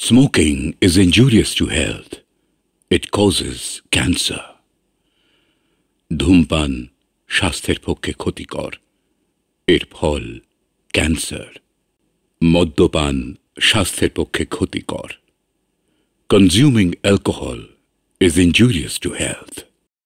Smoking is injurious to health. It causes cancer. ধূমপান স্বাস্থ্যের পক্ষে ক্ষতিকর, এর ফল ক্যান্সার। মদ্যপান স্বাস্থ্যের পক্ষে ক্ষতিকর। Consuming alcohol is injurious to health.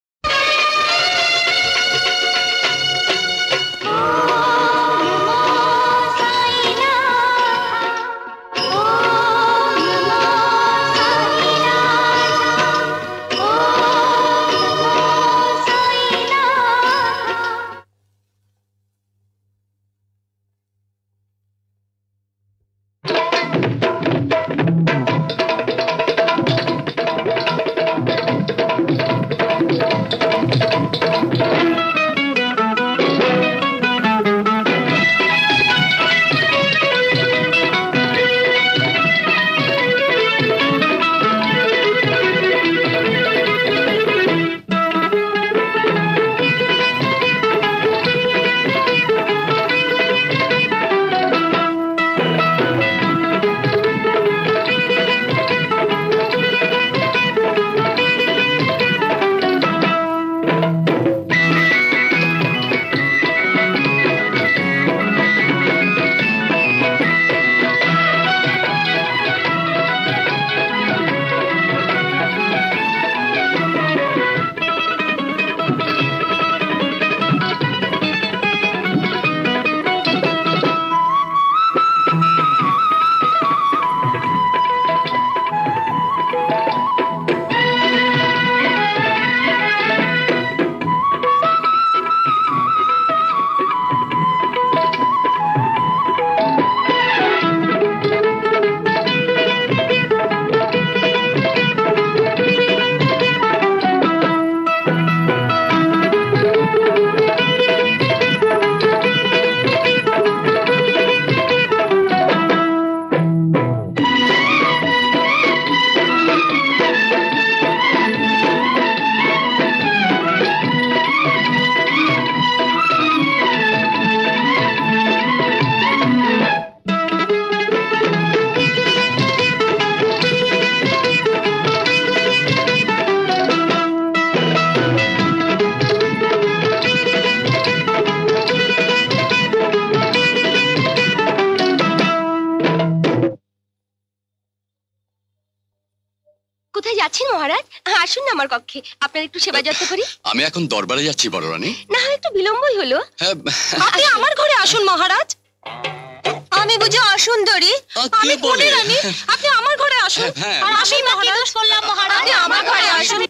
আমার কক্ষে আপনার একটু সেবা যত্ন করি। আমি এখন দরবারে যাচ্ছি বড় রানী। না হয় একটু বিলম্বই হলো। আপনি আমার ঘরে আসুন মহারাজ। আমি বুঝি অসুন্দরী? আমি কোনে রানী? আপনি আমার ঘরে আসুন। আর আমি মহারাজ বললাম মহারাজ আপনি আমার ঘরে আসুন।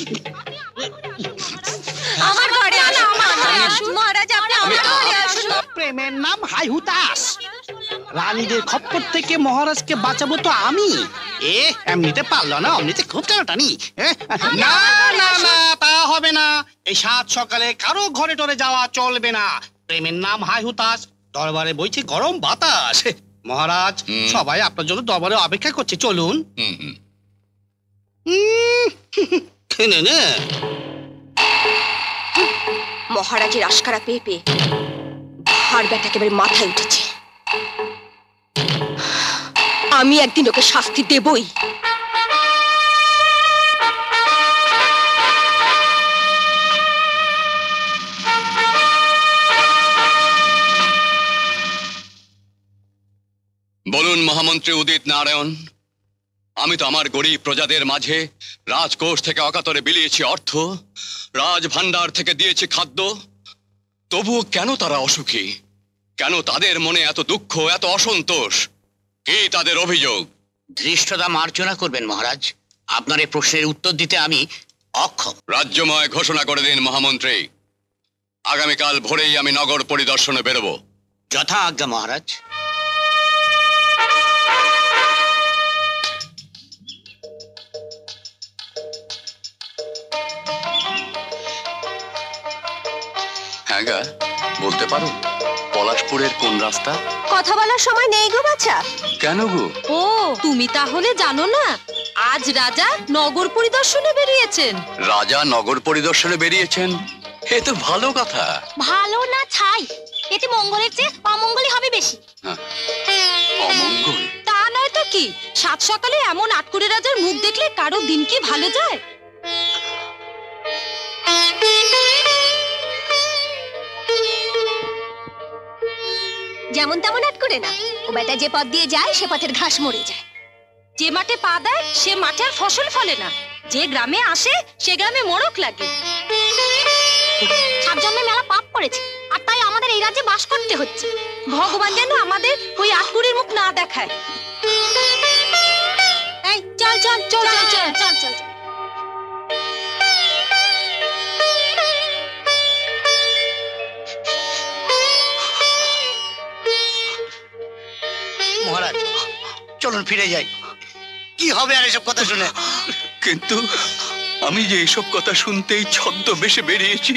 আমার ঘরে আসুন মহারাজ, আপনি আমার ঘরে আসুন। প্রেমের নাম হাই হুতাশ। রানীদের খপ্পর থেকে মহারাজকে বাঁচাবো তো আমি। এমনিতে পারলো না, অমনিতে খুব টানাটানি। না না না, তা হবে না। এই সাত সকালে কারো ঘরে টরে যাওয়া চলবে না। প্রেমের নাম হাই হুতাশ, দরবারে বইছে গরম বাতাস। মহারাজ সবাই আপনার জন্য দরবারে অপেক্ষা করছে, চলুন। মহারাজের আশকারা পেয়ে পেয়ে হাড় ব্যাটা একেবারে মাথায় উঠেছে। আমি একদিন ওকে শাস্তি দেবই। বলুন মহামন্ত্রী উদিত নারায়ণ, আমি তো আমার গরিব প্রজাদের মাঝে রাজকোষ থেকে অকাতরে বিলিয়েছি অর্থ, রাজ ভান্ডার থেকে দিয়েছি খাদ্য, তবুও কেন তারা অসুখী? কেন তাদের মনে এত দুঃখ, এত অসন্তোষ? কি তাদের অভিযোগ? ধৃষ্টতা মার্জনা করবেন মহারাজ, আপনার এই প্রশ্নের উত্তর দিতে আমি অক্ষম। রাজ্যময় ঘোষণা করে দিন মহামন্ত্রী, আগামীকাল ভোরেই আমি নগর পরিদর্শনে বেরোবো। যথা আজ্ঞা মহারাজ। হ্যাঁ গা, বলতে পারো পলাশপুরের কোন রাস্তা? কথা বলার সময় নেই গো বাছা। কেন গো? ও তুমি তাহলে জানো না, আজ রাজা নগর পরিদর্শনে বেরিয়েছেন। রাজা নগর পরিদর্শনে বেরিয়েছেন? এ তো ভালো কথা। ভালো না ছাই, এতে মঙ্গলের চেয়ে অমঙ্গলই হবে বেশি। অমঙ্গল? তা নয় তো কি, সাত সকালে এমন আটকুড়ে রাজার মুখ দেখলে কারো দিন কি ভালো যায়? যেমন তেমন আটকুড়ে না, ও বেটা যে পথ দিয়ে যায় সে পথের ঘাস মরে যায়। যে মাঠে পা দেয় সে মাঠে আর ফসল ফলে না, যে গ্রামে আসে সে গ্রামে মোড়ক লাগে। সাত জন্মে মেলা পাপ করেছে, আর তাই আমাদের এই রাজ্যে বাস করতে হচ্ছে। ভগবান যেন আমাদের ওই আটকুড়ির মুখ না দেখায়। এই চল চল চল চল চল চল। মহারাজ চলুন ফিরে যাই, কি হবে আর এসব কথা শুনে? কিন্তু আমি যে এসব কথা শুনতেই ছদ্মবেশে বেরিয়েছি।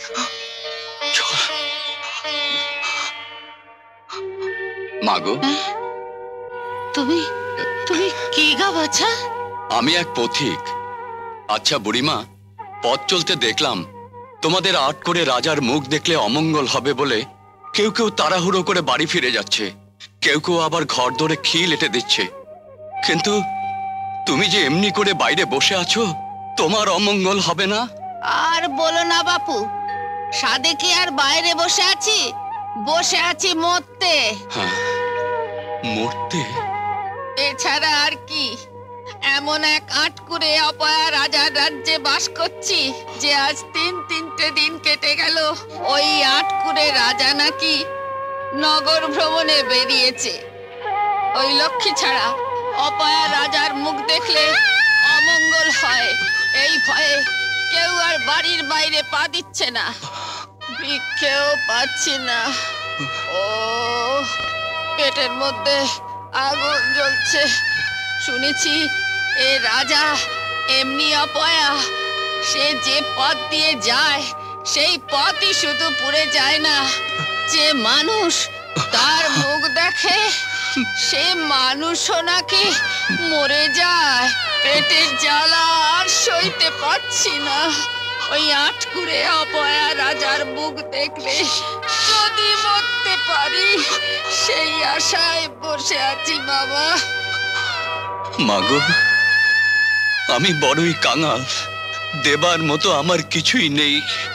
মাগো, তুমি তুমি কি গা বাছা? আমি এক পথিক। আচ্ছা বুড়িমা, পথ চলতে দেখলাম তোমাদের আট করে রাজার মুখ দেখলে অমঙ্গল হবে বলে কেউ কেউ তাড়াহুড়ো করে বাড়ি ফিরে যাচ্ছে, কেউ কেউ আবার ঘর ধরে খিল এঁটে দিচ্ছে। কিন্তু তুমি যে এমনি করে বাইরে বসে আছো, তোমার অমঙ্গল হবে না? আর বলো না বাপু, সাদে কি আর বাইরে বসে আছি? বসে আছি মরতে। হ্যাঁ, মরতে? এছাড়া আর কি? এমন এক আটকুরে অপয়া রাজার রাজ্যে বাস করছি যে আজ তিনটে দিন কেটে গেল। ওই আটকুরে রাজা নাকি নগর ভ্রমণে বেরিয়েছে। ওই লক্ষ্মী ছাড়া অপয়া রাজার মুখ দেখলে অমঙ্গল হয়, এই ভয়ে কেউ আর বাড়ির বাইরে পা দিচ্ছে না, ভিক্ষেও পাচ্ছি না। ও পেটের মধ্যে আগুন জ্বলছে। শুনেছি এ রাজা এমনি অপয়া, সে যে পথ দিয়ে যায় সেই পথই শুধু পুড়ে যায় না, যে মানুষ তার মুখ দেখে সে মানুষও নাকি মরে যায়। পেটের জ্বালা আর সইতে পারছি না। ওই আটকুরে অপয়া রাজার মুখ দেখলে যদি মরতে পারি সেই আশায় বসে আছি বাবা। মাগো, আমি বড়ই কাঙাল, দেবার মতো আমার কিছুই নেই।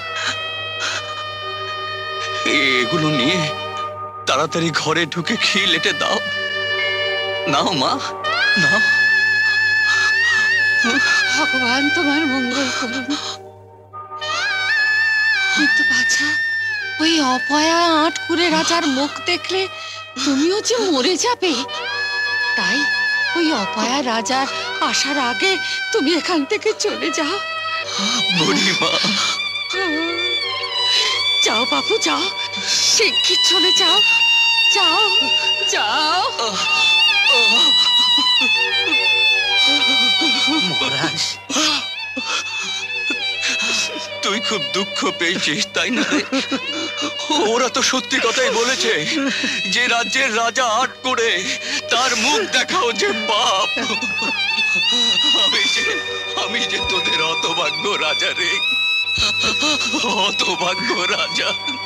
এগুলো নিয়ে তাড়াতাড়ি ঘরে ঢুকে খিল এঁটে দাও। নাও মা, নাও। ভগবান তোমার মঙ্গল করুন। কিন্তু বাছা, ওই অপয়া আটকুরে রাজার মুখ দেখলে তুমিও যে মরে যাবে, তাই ওই অপয়া রাজার আসার আগে তুমি এখান থেকে চলে যাও। বুড়িমা, যাও বাবু যাও, শিগগির চলে যাও, যাও যাও। মহারাজ, তুই খুব দুঃখ পেয়েছিস তাই না? ওরা তো সত্যি কথাই বলেছে যে রাজ্যের রাজা আট করে তার মুখ দেখাও যে পাপ। আমি যে তোদের হতভাগ্য রাজা রে, হতভাগ্য রাজা।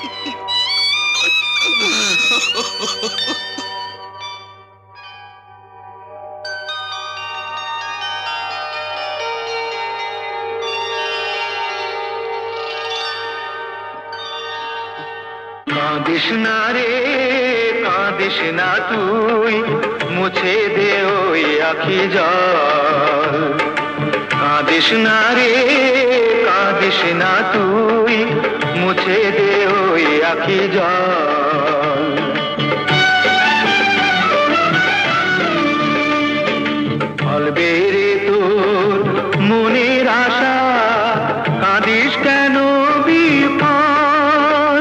কাঁদিস না রে, কাঁদিস না তুই, মুছে দে ওই আখি জল। কাঁদিস না রে, কাঁদিস না তুই, মুছে দে ওই আখি জল। ফলবে রে তোর মনের আশা, কাঁদিস কেন বিফল।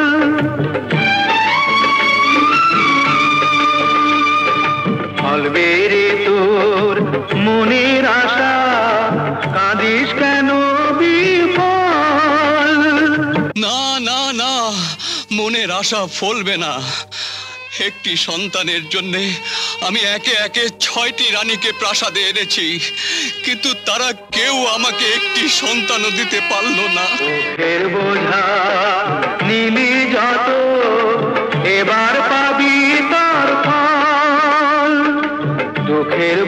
ফলবে রে তোর মনের আশা, কাঁদিস কেন বিফল। না না না, মনের আশা ফলবে না। একটি সন্তানের জন্যে আমি একে একে 6টি রানীকে প্রাসাদে এনেছি, কিন্তু তারা কেউ আমাকে একটি সন্তানও দিতে পারলো না। দুঃখের বোঝা নিলি যত, এবার পাবি তার ফল। দুঃখের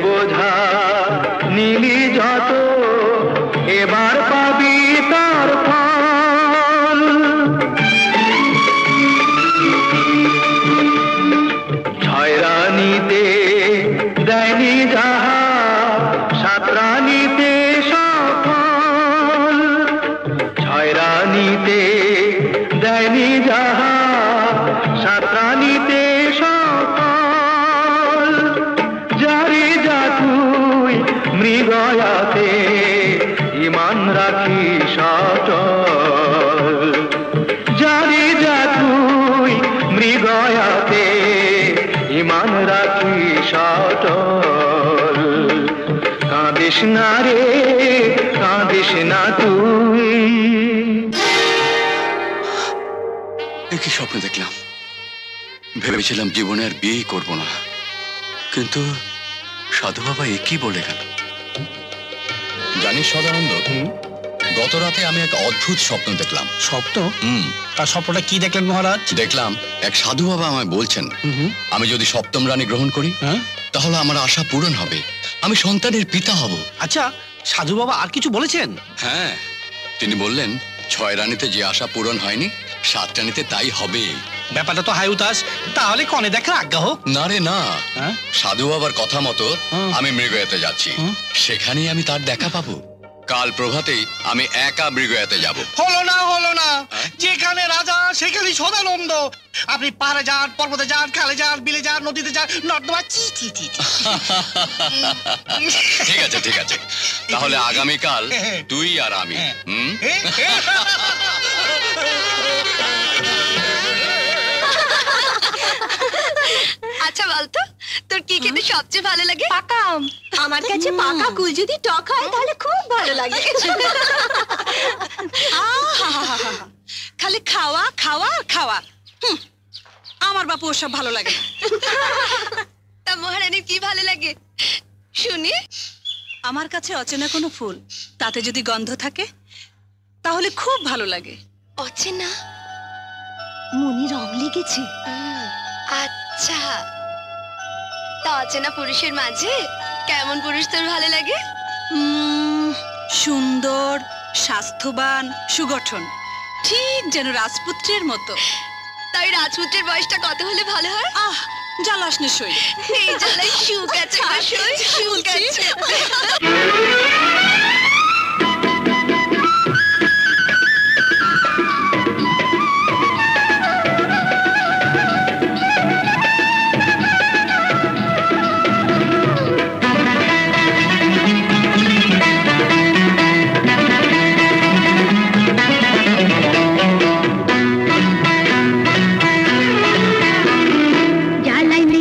রাখি সচল জানি যা তুই মৃগয়াতে ইমান রাখি সচল কাঁদিস না রে কাঁদিস না তুই কি স্বপ্ন দেখলাম ভেবেছিলাম জীবনে আর বিয়ে করব না কিন্তু সাধু বাবা একই বলে গেল জানিস সদানন্দ গত রাতে আমি এক অদ্ভুত স্বপ্ন দেখলাম স্বপ্ন? তার স্বপ্নটা কি দেখলেন মহারাজ? দেখলাম এক সাধু বাবা আমায় বলছেন আমি যদি সপ্তম রানী গ্রহণ করি তাহলে আমার আশা পূরণ হবে, আমি সন্তানের পিতা হব। আচ্ছা, সাধু বাবা আর কিছু বলেছেন? হ্যাঁ, তিনি বললেন 6 রানীতে যে আশা পূরণ হয়নি 7 রানীতে তাই হবে। ব্যাপারটা তো হাই উতাস, তাহলে কনে দেখার আজ্ঞা হোক। না রে না, সাধু বাবার কথা মতো আমি মৃগয়াতে যাচ্ছি, সেখানেই আমি তার দেখা পাবো। কাল প্রভাতেই আমি একা মৃগয়াতে যাব। হলো না, যেখানে রাজা সেখানে সদানন্দ। আপনি পাহাড়ে যান, পর্বতে যান, খালে যান, বিলে যান, নদীতে যান, নর্দমা ঠিক আছে, তাহলে আগামীকাল তুই আর আমি। আচ্ছা বলতো, তোর কি খেতে সবচেয়ে ভালো লাগে? পাকা আম। আমার কাছে পাকা কুল যদি টক হয় তাহলে খুব ভালো লাগে। খালি খাওয়া খাওয়া আর খাওয়া। আমার বাপু ওসব ভালো লাগে। তা মহারানীর কি ভালো লাগে শুনি? আমার কাছে অচেনা কোনো ফুল, তাতে যদি গন্ধ থাকে তাহলে খুব ভালো লাগে। অচেনা? মনে রং লেগেছে? আচ্ছা, তা অচেনা পুরুষের মাঝে কেমন পুরুষ তোর ভালো লাগে? সুন্দর, স্বাস্থ্যবান, সুগঠন, ঠিক যেন রাজপুত্রের মতো। তাই রাজপুত্রের বয়সটা কত হলে ভালো হয়? জ্বালাস না সই। এই জ্বালাই সুখ আছে, সুখ আছে।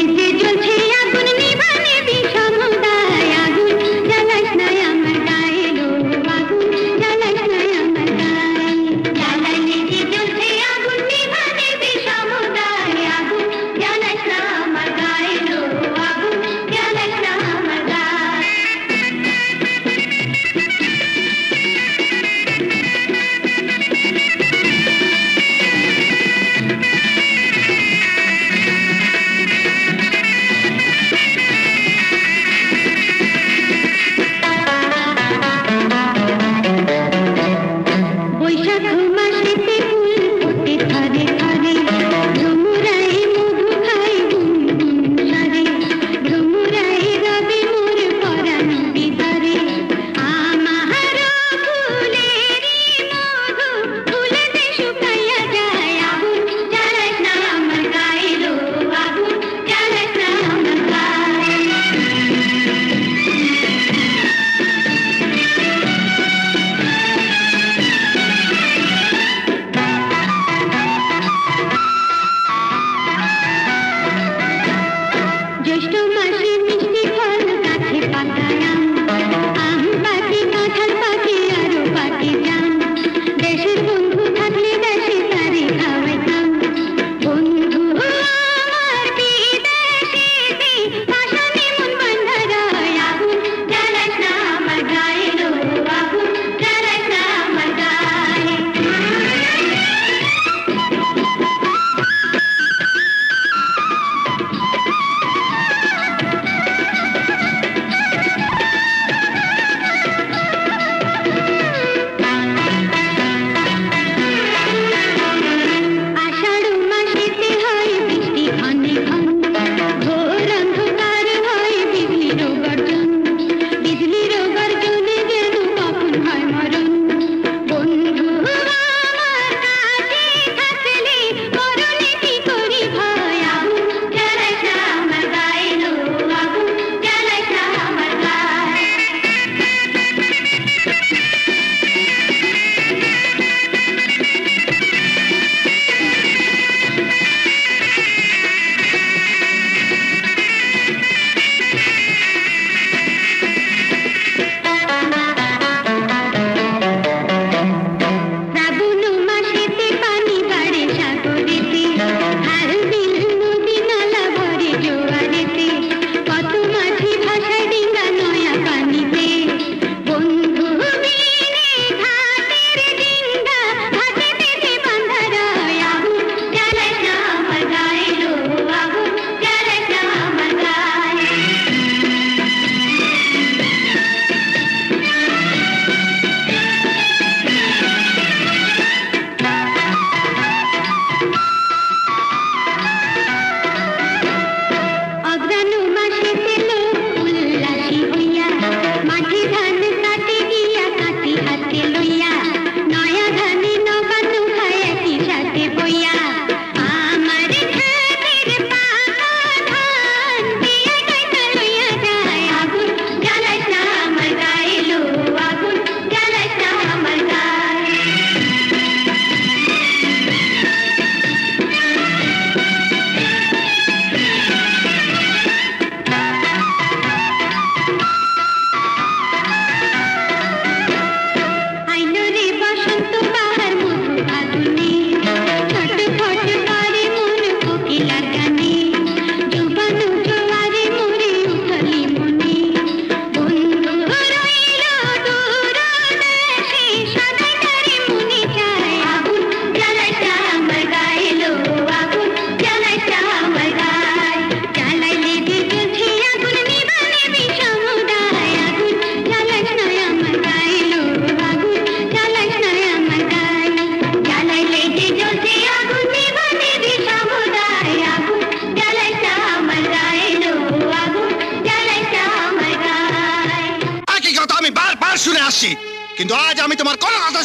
জ্বালাস না আমার গায়ে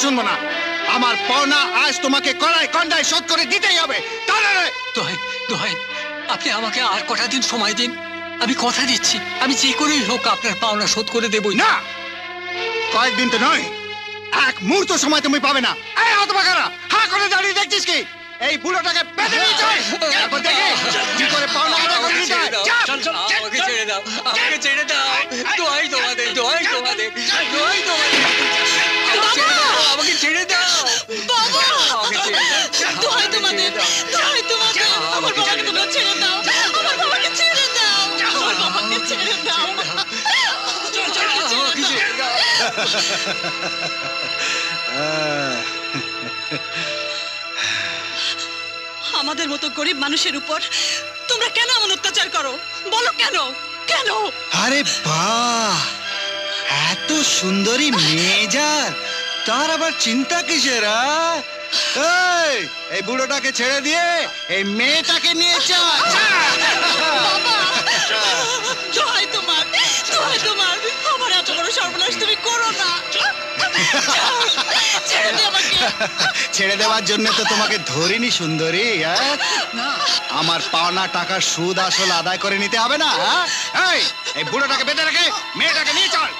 শুনবো না। আমার পাওনা আজ তোমাকে কড়াই কন্ডায় শোধ করে দিতেই হবে। দোহাই দোহাই, আপনি আমাকে আর কটা দিন সময় দিন। আমি কথা দিচ্ছি, আমি যে করেই হোক আপনার পাওনা শোধ করে দেবই। না, কয়েকদিন তো নয়, এক মুহূর্ত সময় তুমি পাবে না। এই হতভাগারা, হা করে দাঁড়িয়ে দেখছিস কি? এই বুড়োটাকে বেঁধে নিয়ে চল, তারপর দেখি কি করে পাওনা আদায় করে নিতে হয়। আমাকে ছেড়ে দাও, আমাকে ছেড়ে দাও, দোহাই তোমাদের, দোহাই তোমাদের, দোহাই তোমাদের, আমাকে ছেড়ে দাও বাবা, আমাকে ছেড়ে দাও, দোহাই তোমাদের, দোহাই তোমাদের, আমার বাবাকে তোমরা ছেড়ে দাও, আমার বাবাকে ছেড়ে দাও, আমার বাবাকে ছেড়ে দাও, আমাকে ছেড়ে দাও। আমাদের মতো গরিব মানুষের উপর তোমরা কেন এমন অত্যাচার করো? বলো কেন, কেন? আরে বাহ, এত সুন্দরী মেয়ে যার, তার আবার চিন্তা কিসের? এই বুড়োটাকে ছেড়ে দিয়ে এই মেয়েটাকে নিয়ে চল। দোহাই তোমার, দোহাই তোমার, আমার এত বড় সর্বনাশ তুমি করো না। ছেড়ে দে আমাকে। ছেড়ে দেওয়ার জন্য তো তোমাকে ধরিনি সুন্দরী। আমার পাওনা টাকার সুদ আসল আদায় করে নিতে হবে না? এই বুড়োটাকে বেঁধে রেখে মেয়েটাকে নিয়ে চল।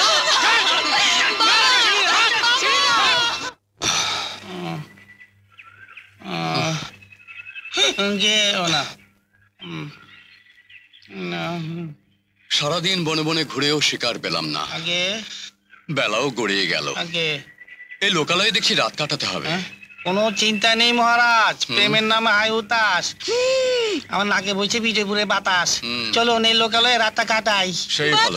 সারাদিন বনে বনে ঘুরেও শিকার পেলাম না, বেলাও গড়িয়ে গেল। এই লোকালয়ে দেখছি রাত কাটাতে হবে। কোনো চিন্তা নেই মহারাজ, প্রেমের নামে হাই উতাস, আমার নাকে বইছে বিজয়পুরের বাতাস। চলো এই লোকালয়ে রাতটা কাটাই। সেই ভালো।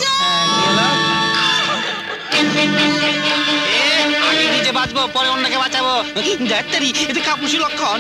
আগে নিজে বাঁচবো, পরে অন্যকে বাঁচাবো। ডাক্তারি, এতে কাপুসি লক্ষণ।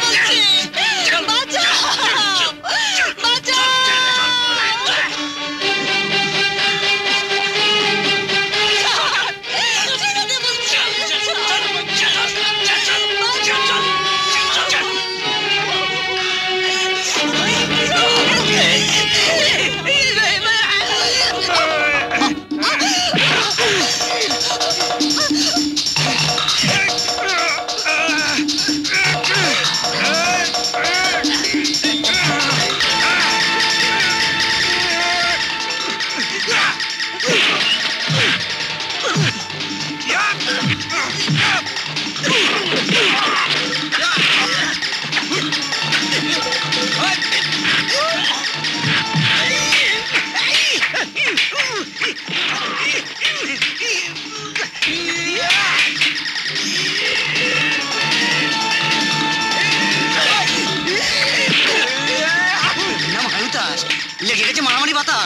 লেগে গেছে মারামারি বাতাস।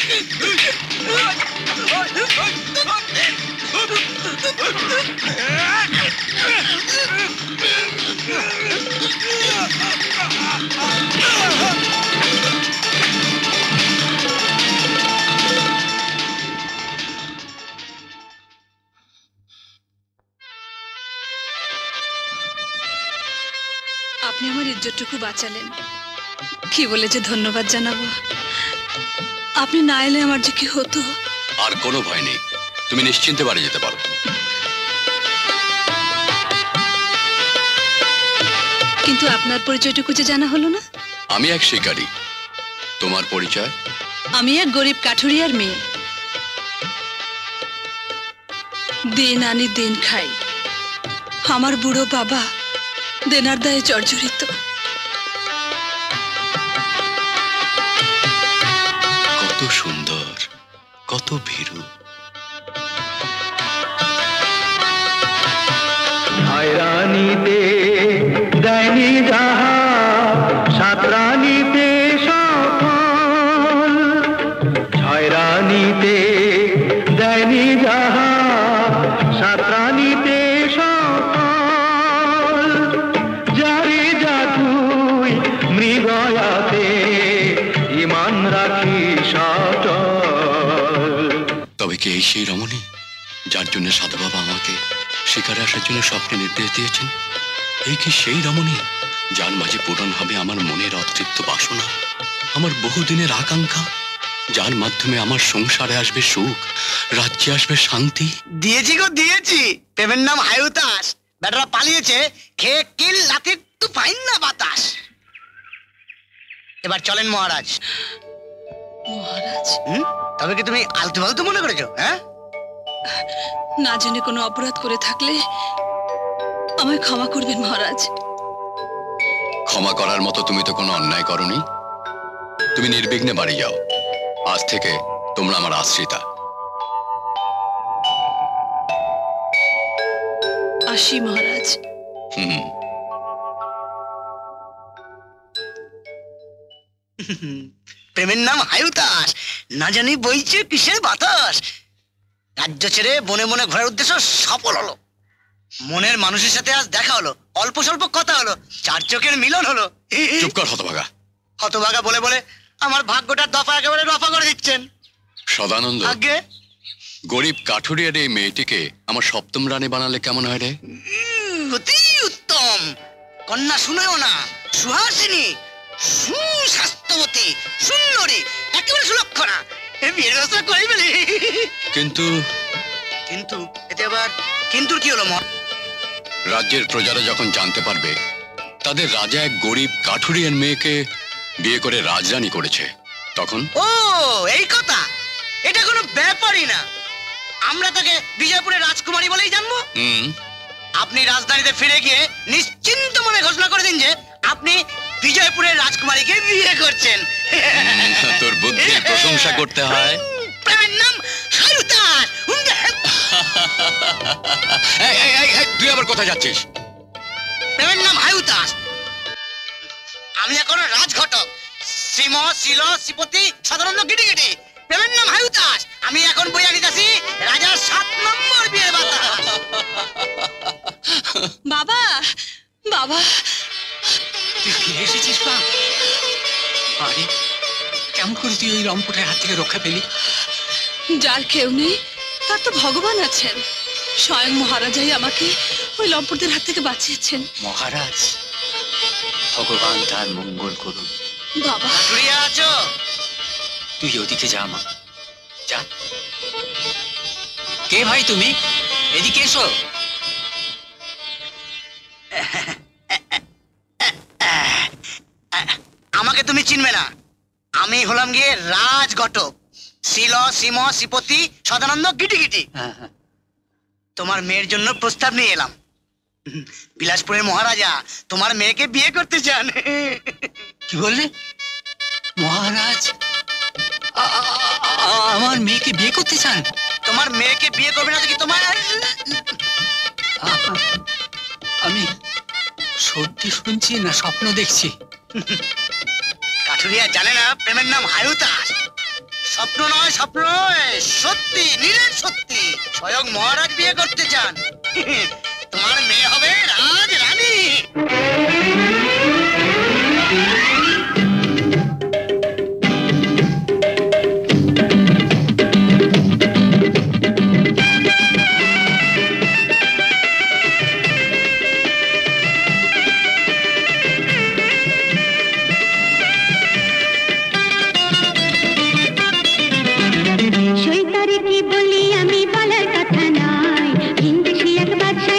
আপনি আমার ইজ্জতটুকু বাঁচালেন, কি বলে যে ধন্যবাদ জানাবো। আপনি না এলে আমার যে কি হতো। আর কোনো ভয় নেই, তুমি নিশ্চিন্তে বাড়ি যেতে পারো। কিন্তু আপনার পরিচয়টুকু যে জানা হলো না। আমি এক শিকারী, তোমার পরিচয়? আমি এক গরিব কাঠুরিয়ার মেয়ে, দিন আনি দিন খাই। আমার বুড়ো বাবা দেনার দায়ে জর্জরিত। কত সুন্দর, কত ভীরু। রানীতে দেয়নি যাহা, সাত রানীতে সফল। ছয় রানীতে দেয়নি যাহা, সাত রানীতে সফল। যারে যা তুই মৃগয়াতে ইমান রাখি সচল। তবে কি এই সেই রমণী যার জন্য সাধু বাবা আমাকে শিকারে আসার জন্য স্বপ্নে নির্দেশ দিয়েছেন? এই কি সেই রমণী যার মাঝে পূরণ হবে আমার মনের অতৃপ্ত বাসনা, আমার বহুদিনের আকাঙ্ক্ষা? যার মাধ্যমে আমার সংসারে আসবে সুখ, রাজ্যে আসবে শান্তি। দিয়েছি গো দিয়েছি, প্রেমের নাম হায়ুতাস। বেটারা পালিয়েছে, খেয়ে কিল লাথি তু পাইন না বাতাস। এবার চলেন মহারাজ। মহারাজ, তবে কি তুমি আলতু ফালতু মনে করেছো? হ্যাঁ, না জেনে কোনো অপরাধ করে থাকলে আমায় ক্ষমা করবেন মহারাজ। ক্ষমা করার মতো তুমি তো কোনো অন্যায় করনি। তুমি নির্বিঘ্নে বাড়ি যাও। আজ থেকে তোমরা আমার আশ্রিতা। আসি মহারাজ। প্রেমের নাম হায়ুতাস, না জানি বইছে কিসের বাতাস। রাজ্য ছেড়ে বনে বনে ঘোরার উদ্দেশ্য সফল হলো। মনের মানুষের সাথে আজ দেখা হলো, অল্প স্বল্প কথা হলো, চার চোখের মিলন হলো। চুপ কর হতভাগা। হতভাগা বলে বলে আমার ভাগ্যটা দফা একেবারে রফা করে দিচ্ছেন। সদানন্দ, আগে গরিব কাঠুরিয়ার এই মেয়েটিকে আমার সপ্তম রানী বানালে কেমন হয় রে? অতি উত্তম। কন্যা শুনেও না, সুহাসিনী, সুস্বাস্থ্যবতী, সুন্দরী, একেবারে সুলক্ষণা। বিয়ের ব্যবস্থা করেই বলি। কিন্তু কিন্তু এতে আবার কিন্তু কি হলো? রাজ্যের প্রজারা যখন জানতে পারবে তাদের রাজা এক গরিব কাঠুরিয়ার মেয়েকে বিয়ে করে রাজরানী করেছে, তখন? ও এই কথা, এটা কোনো ব্যাপারই না। আমরা তাকে বিজয়পুরের রাজকুমারী বলেই জানবো। আপনি রাজধানীতে ফিরে গিয়ে নিশ্চিন্ত মনে ঘোষণা করে দিন যে আপনি বিজয়পুরের রাজকুমারীকে বিয়ে করছেন। তোর বুদ্ধির প্রশংসা করতে হয়। প্রেমের নাম হায়ুতাস। তুই আবার কোথায় যাচ্ছিস? প্রেমের নাম হায়ুতাস। আমি এখন রাজঘটক, শ্রীম শিল শ্রীপতি সদানন্দ গিটিগিটি। প্রেমের নাম হায়ুতাস। আমি এখন বই আনিতাছি রাজার 7 নম্বর বিয়ের বাতাস। বাবা, বাবা, তুই ফিরে এসেছিস মা? আরে কেমন করে তুই ওই লম্পটের হাত থেকে রক্ষা পেলি? যার কেউ নেই তার তো ভগবান আছেন। স্বয়ং মহারাজাই আমাকে ওই লম্পটদের হাত থেকে বাঁচিয়েছেন। মহারাজ, ভগবান তার মঙ্গল করুন। বাবা, ঘুরিয়ে আছো? তুই ওদিকে যা মা, যা। কে ভাই তুমি? এদিকে এসো। আমাকে তুমি চিনবে না। আমি হলাম গিয়ে রাজঘটক, শিল শ্রীম শ্রীপতি সদানন্দ গিটিগিটি। তোমার মেয়ের জন্য প্রস্তাব নিয়ে এলাম। বিলাসপুরের মহারাজা তোমার মেয়েকে বিয়ে করতে চান। কি বললে? মহারাজ আমার মেয়েকে বিয়ে করতে চান? তোমার মেয়েকে বিয়ে করবে না তো কি তোমার? আমি সত্যি শুনছি না স্বপ্ন দেখছি? কাঠুরিয়া জানে না প্রেমের নাম হায়ুতাস। স্বপ্ন নয়, স্বপ্ন নয়, সত্যি, নিরেট সত্যি। স্বয়ং মহারাজ বিয়ে করতে চান। তোমার মেয়ে হবে রাজ রানী। সৈতারে কি বলি আমি বলার কথা নয়, হিন্দেশি এক বাদশা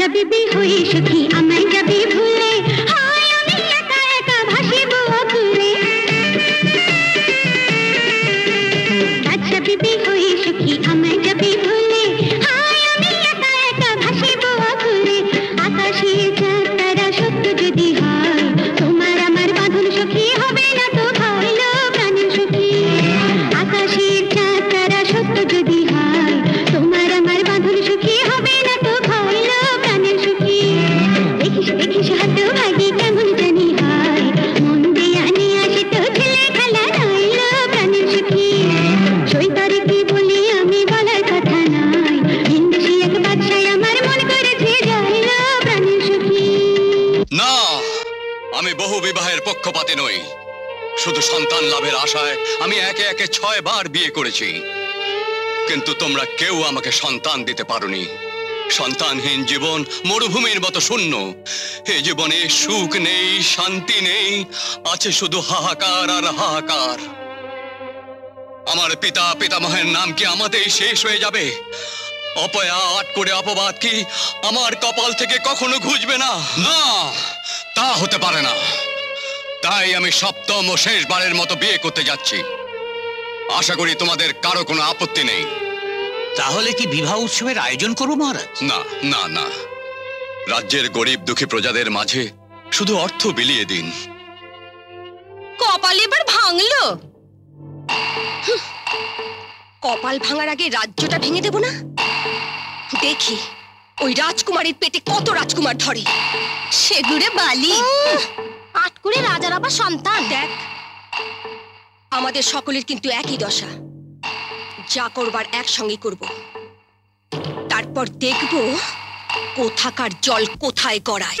বাদশা বিবি হয়ে সুখী আমায় যাবি ভুলে হায় আমি একা একা ভাসিব অকুলে বাদশা বিবি হয়ে সুখী আমায় যাবি ভুলে হায় আমি একা একা ভাসিব অকুলে আকাশে চাঁদ তারা সত্য যদি হয় তোমার আমার বাঁধন সখী হবে না তো ভাইলো প্রাণের সখী আকাশের চাঁদ তারা সত্য যদি হয় তোমার আমার বাঁধন সখী হবে না তো ভাইলো প্রাণের সখী দেখিস দেখিস হাত ভাগি কেমন জানি হয় মন দেয়া নিয়ে আসে তো ছেলে খেলা রইলো প্রাণের সখী সৈতারে কি বলি আমি বলার কথা নয় হিন্দেশি এক বাদশায় আমার মন করেছে যাইলো প্রাণের সখী না, আমি বহু বিবাহের পক্ষপাতী নই। শুধু সন্তান লাভের আশায় আমি একে একে 6 বার বিয়ে করেছি, কিন্তু তোমরা কেউ আমাকে সন্তান দিতে পারোনি। সন্তানহীন জীবন মরুভূমির মতো শূন্য। এই জীবনে সুখ নেই, শান্তি নেই, আছে শুধু হাহাকার আর হাহাকার। আমার পিতা পিতামহের নাম কি আমাদেরই শেষ হয়ে যাবে? অপয়া আট করে অপবাদ কি আমার কপাল থেকে কখনো ঘুচবে না? না, তা হতে পারে না। তাই আমি সপ্তম ও শেষবারের মতো বিয়ে করতে যাচ্ছি। আশা করি তোমাদের কারো কোনো আপত্তি নেই। তাহলে কি বিবাহ উৎসবের আয়োজন করবো মহারাজ? না না না, রাজ্যের গরিব দুঃখী প্রজাদের মাঝে শুধু অর্থ বিলিয়ে দিন। কপাল এবার ভাঙলো। কপাল ভাঙার আগে রাজ্যটা ভেঙে দেব না? দেখি ওই রাজকুমারীর পেটে কত রাজকুমার ধরে। সেগুড়ে বালি। আটকুরে রাজার আবার সন্তান। দেখ, আমাদের সকলের কিন্তু একই দশা। যা করবার একসঙ্গে করব, তারপর দেখব কোথাকার জল কোথায় গড়ায়।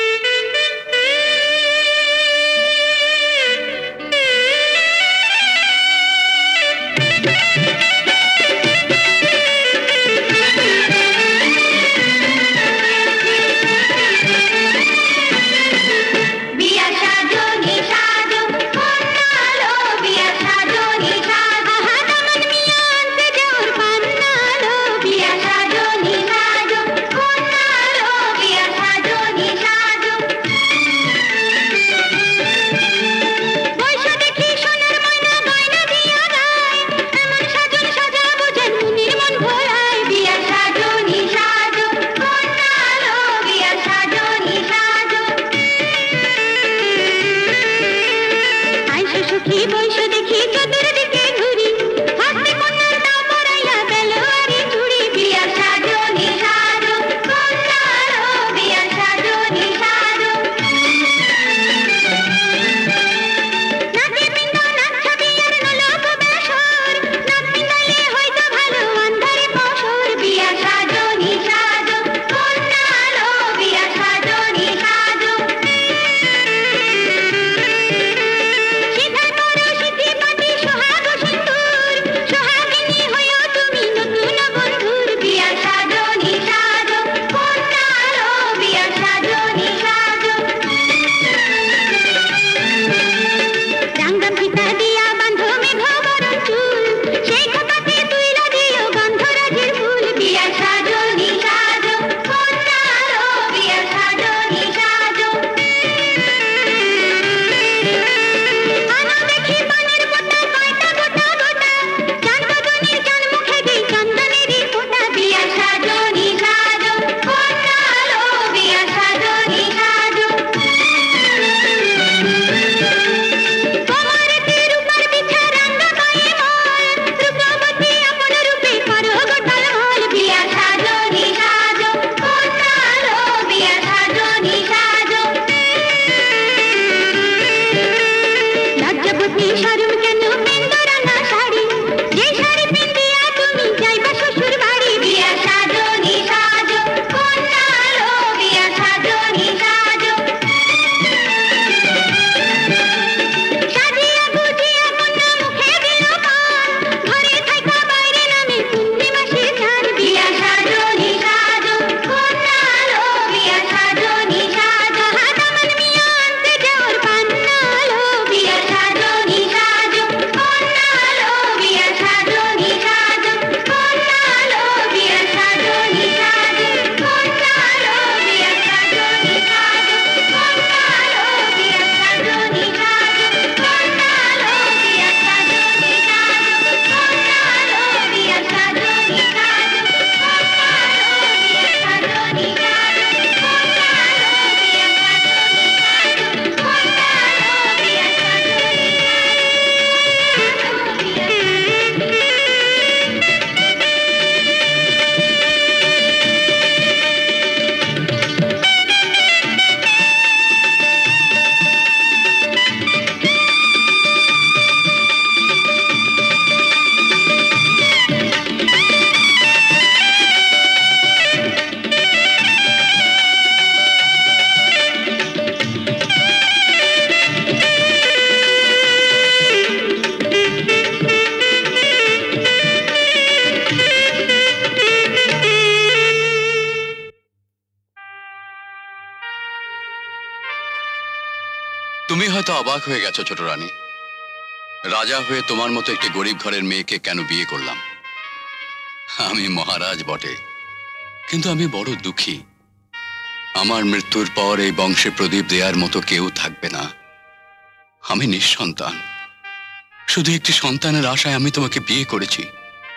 তুমি হয়তো অবাক হয়ে গেছো ছোট রানী, রাজা হয়ে তোমার মতো একটি গরিব ঘরের মেয়েকে কেন বিয়ে করলাম। আমি মহারাজ বটে, কিন্তু আমি বড় দুঃখী। আমার মৃত্যুর পর এই বংশে প্রদীপ দেওয়ার মতো কেউ থাকবে না। আমি নিঃসন্তান, শুধু একটি সন্তানের আশায় আমি তোমাকে বিয়ে করেছি।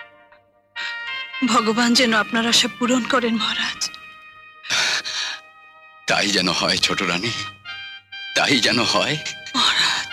ভগবান যেন আপনার আশা পূরণ করেন মহারাজ। তাই যেন হয় ছোট রানী, তাই যেন হয় মহারাজ।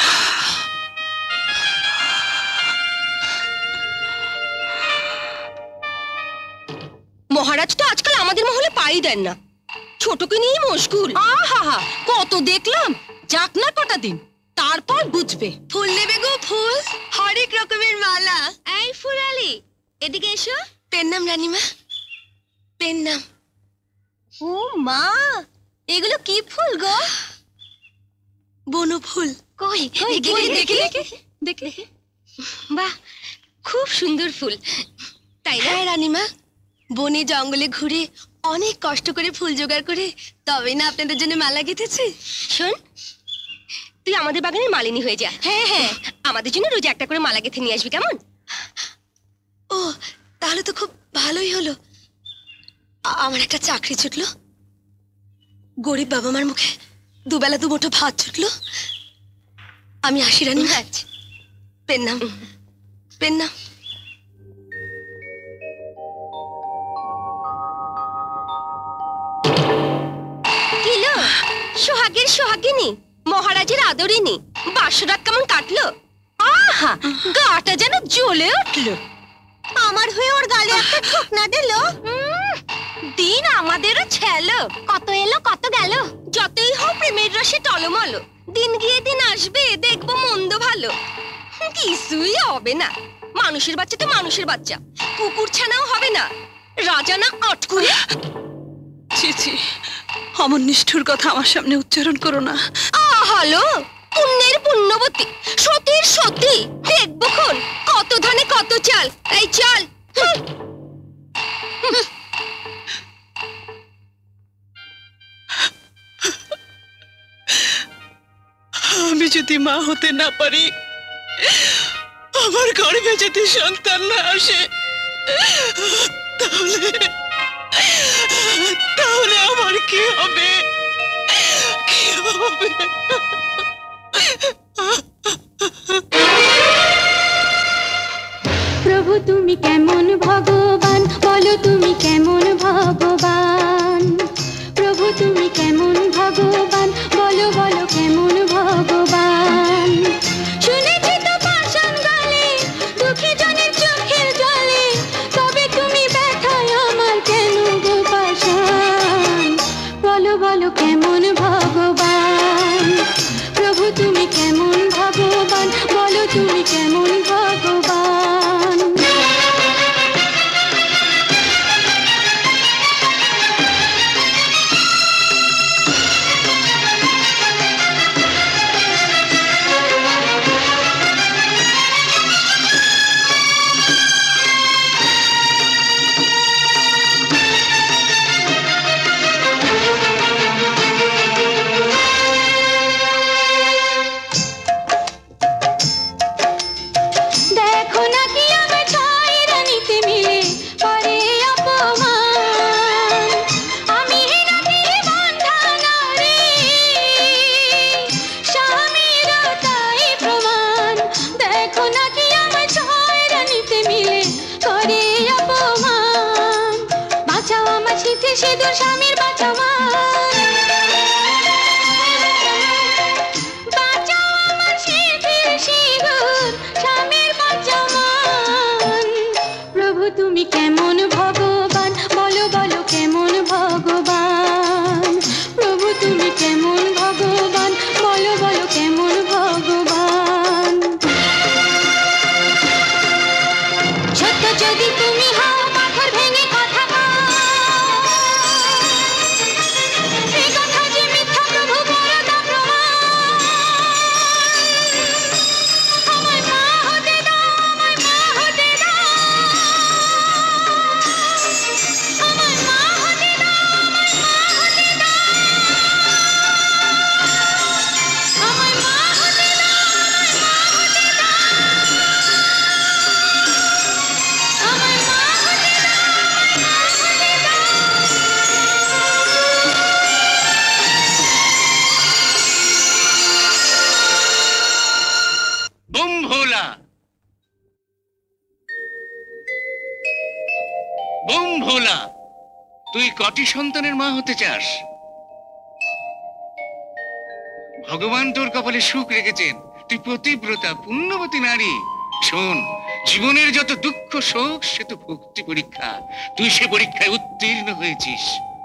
মহারাজ তো আজকাল আমাদের মহলে পাই দেন না, ছোটকে নিয়েই মশগুল। আহা, কত দেখলাম, যাক না কটা দিন, তারপর বুঝবে। ফুল নেবে গো, ফুল, হরেক রকমের মালা। এই ফুরালি, এদিকে এসো। পেন নাম রানীমা, পেন নাম। ও মা, এগুলো কি ফুল গো? বন ফুল। কই দেখে দেখে দেখে। বাহ, খুব সুন্দর ফুল, তাই না রানীমা? বনে জঙ্গলে ঘুরে অনেক কষ্ট করে ফুল জোগাড় করে তবে না আপনাদের জন্য মালা গেঁথেছে। শোন, তুই আমাদের বাগানের মালিনী হয়ে যা। হ্যাঁ হ্যাঁ, আমাদের জন্য রোজ একটা করে মালা গেঁথে নিয়ে আসবি, কেমন? ও, তাহলে তো খুব ভালোই হলো। আমার একটা চাকরি ছুটলো, গরিব বাবা মার মুখে দুবেলা দুমুঠো ভাত ছুটলো। আমি আসি রানী। পেন নাম, পেন নাম। কিলো সোহাগের সোহাগিনী, মহারাজের আদরিনী, বাসরাত কেমন কাটলো? আহা, গাটা যেন জ্বলে উঠলো। আমার হয়ে ওর গালে একটা ঠোকনা দিল। দিন আমাদেরও ছেলো, কত এলো কত গেল। যতই হোক প্রেমের রসে টলমল, দিন গিয়ে দিন আসবে, দেখবো মন্দ ভালো। কিছুই হবে না, মানুষের বাচ্চা তো মানুষের বাচ্চা, কুকুর ছানাও হবে না। রাজা না আটকুরে। ছি ছি, অমন নিষ্ঠুর কথা আমার সামনে উচ্চারণ করো না। হ্যালো, পুণ্যের পুণ্যবতী, সতীর সতী, দেখবো খন কত ধানে কত চাল। এই চাল। আমি যদি মা হতে না পারি, আমার গর্ভে যদি সন্তান না আসে, তাহলে আমার কি হবে? কি হবে? প্রভু তুমি কেমন ভগবান, বলো তুমি কেমন ভগবান। প্রভু তুমি কেমন ভগবান, বলো বলো কেমন ভগবান। শুনেছি তো পাষাণ গলে, দুঃখী জনের চোখের জলে, তবে তুমি ব্যথায় আমার কেন গো পাষাণ। বলো বলো কেমন ভগবান। প্রভু তুমি কেমন ভগবান, বলো তুমি কেমন ভগবান। দেখো না কি আমার ছয় রানীতে মিলে করে অপমান। আমি নাকি বন্ধা নারী, স্বামীরও তাই প্রমাণ। দেখো না কি আমার ছয় রানীতে মিলে করে অপমান। বাঁচাও আমার শীতে সিঁদুর, স্বামীর বাঁচাও মান। বাঁচাও আমার শীতের সিঁদুর, স্বামীর বাঁচাও মান। প্রভু তুমি কেমন ভগবান, বলো বলো কেমন ভগবান। প্রভু তুমি কেমন ভগবান, বলো বলো কেমন ভগবান। সত্য যদি তুমি হও, পাথর ভেঙে কথা কও। তুই কটি সন্তানের মা হতে চাস? ভগবান তোর কপালে সুখ রেখেছেন, তুই পতিব্রতা পুণ্যবতী নারী। শোন, জীবনের যত দুঃখ শোক সে তো ভক্তি পরীক্ষা, তুই সে পরীক্ষায় উত্তীর্ণ হয়েছিস।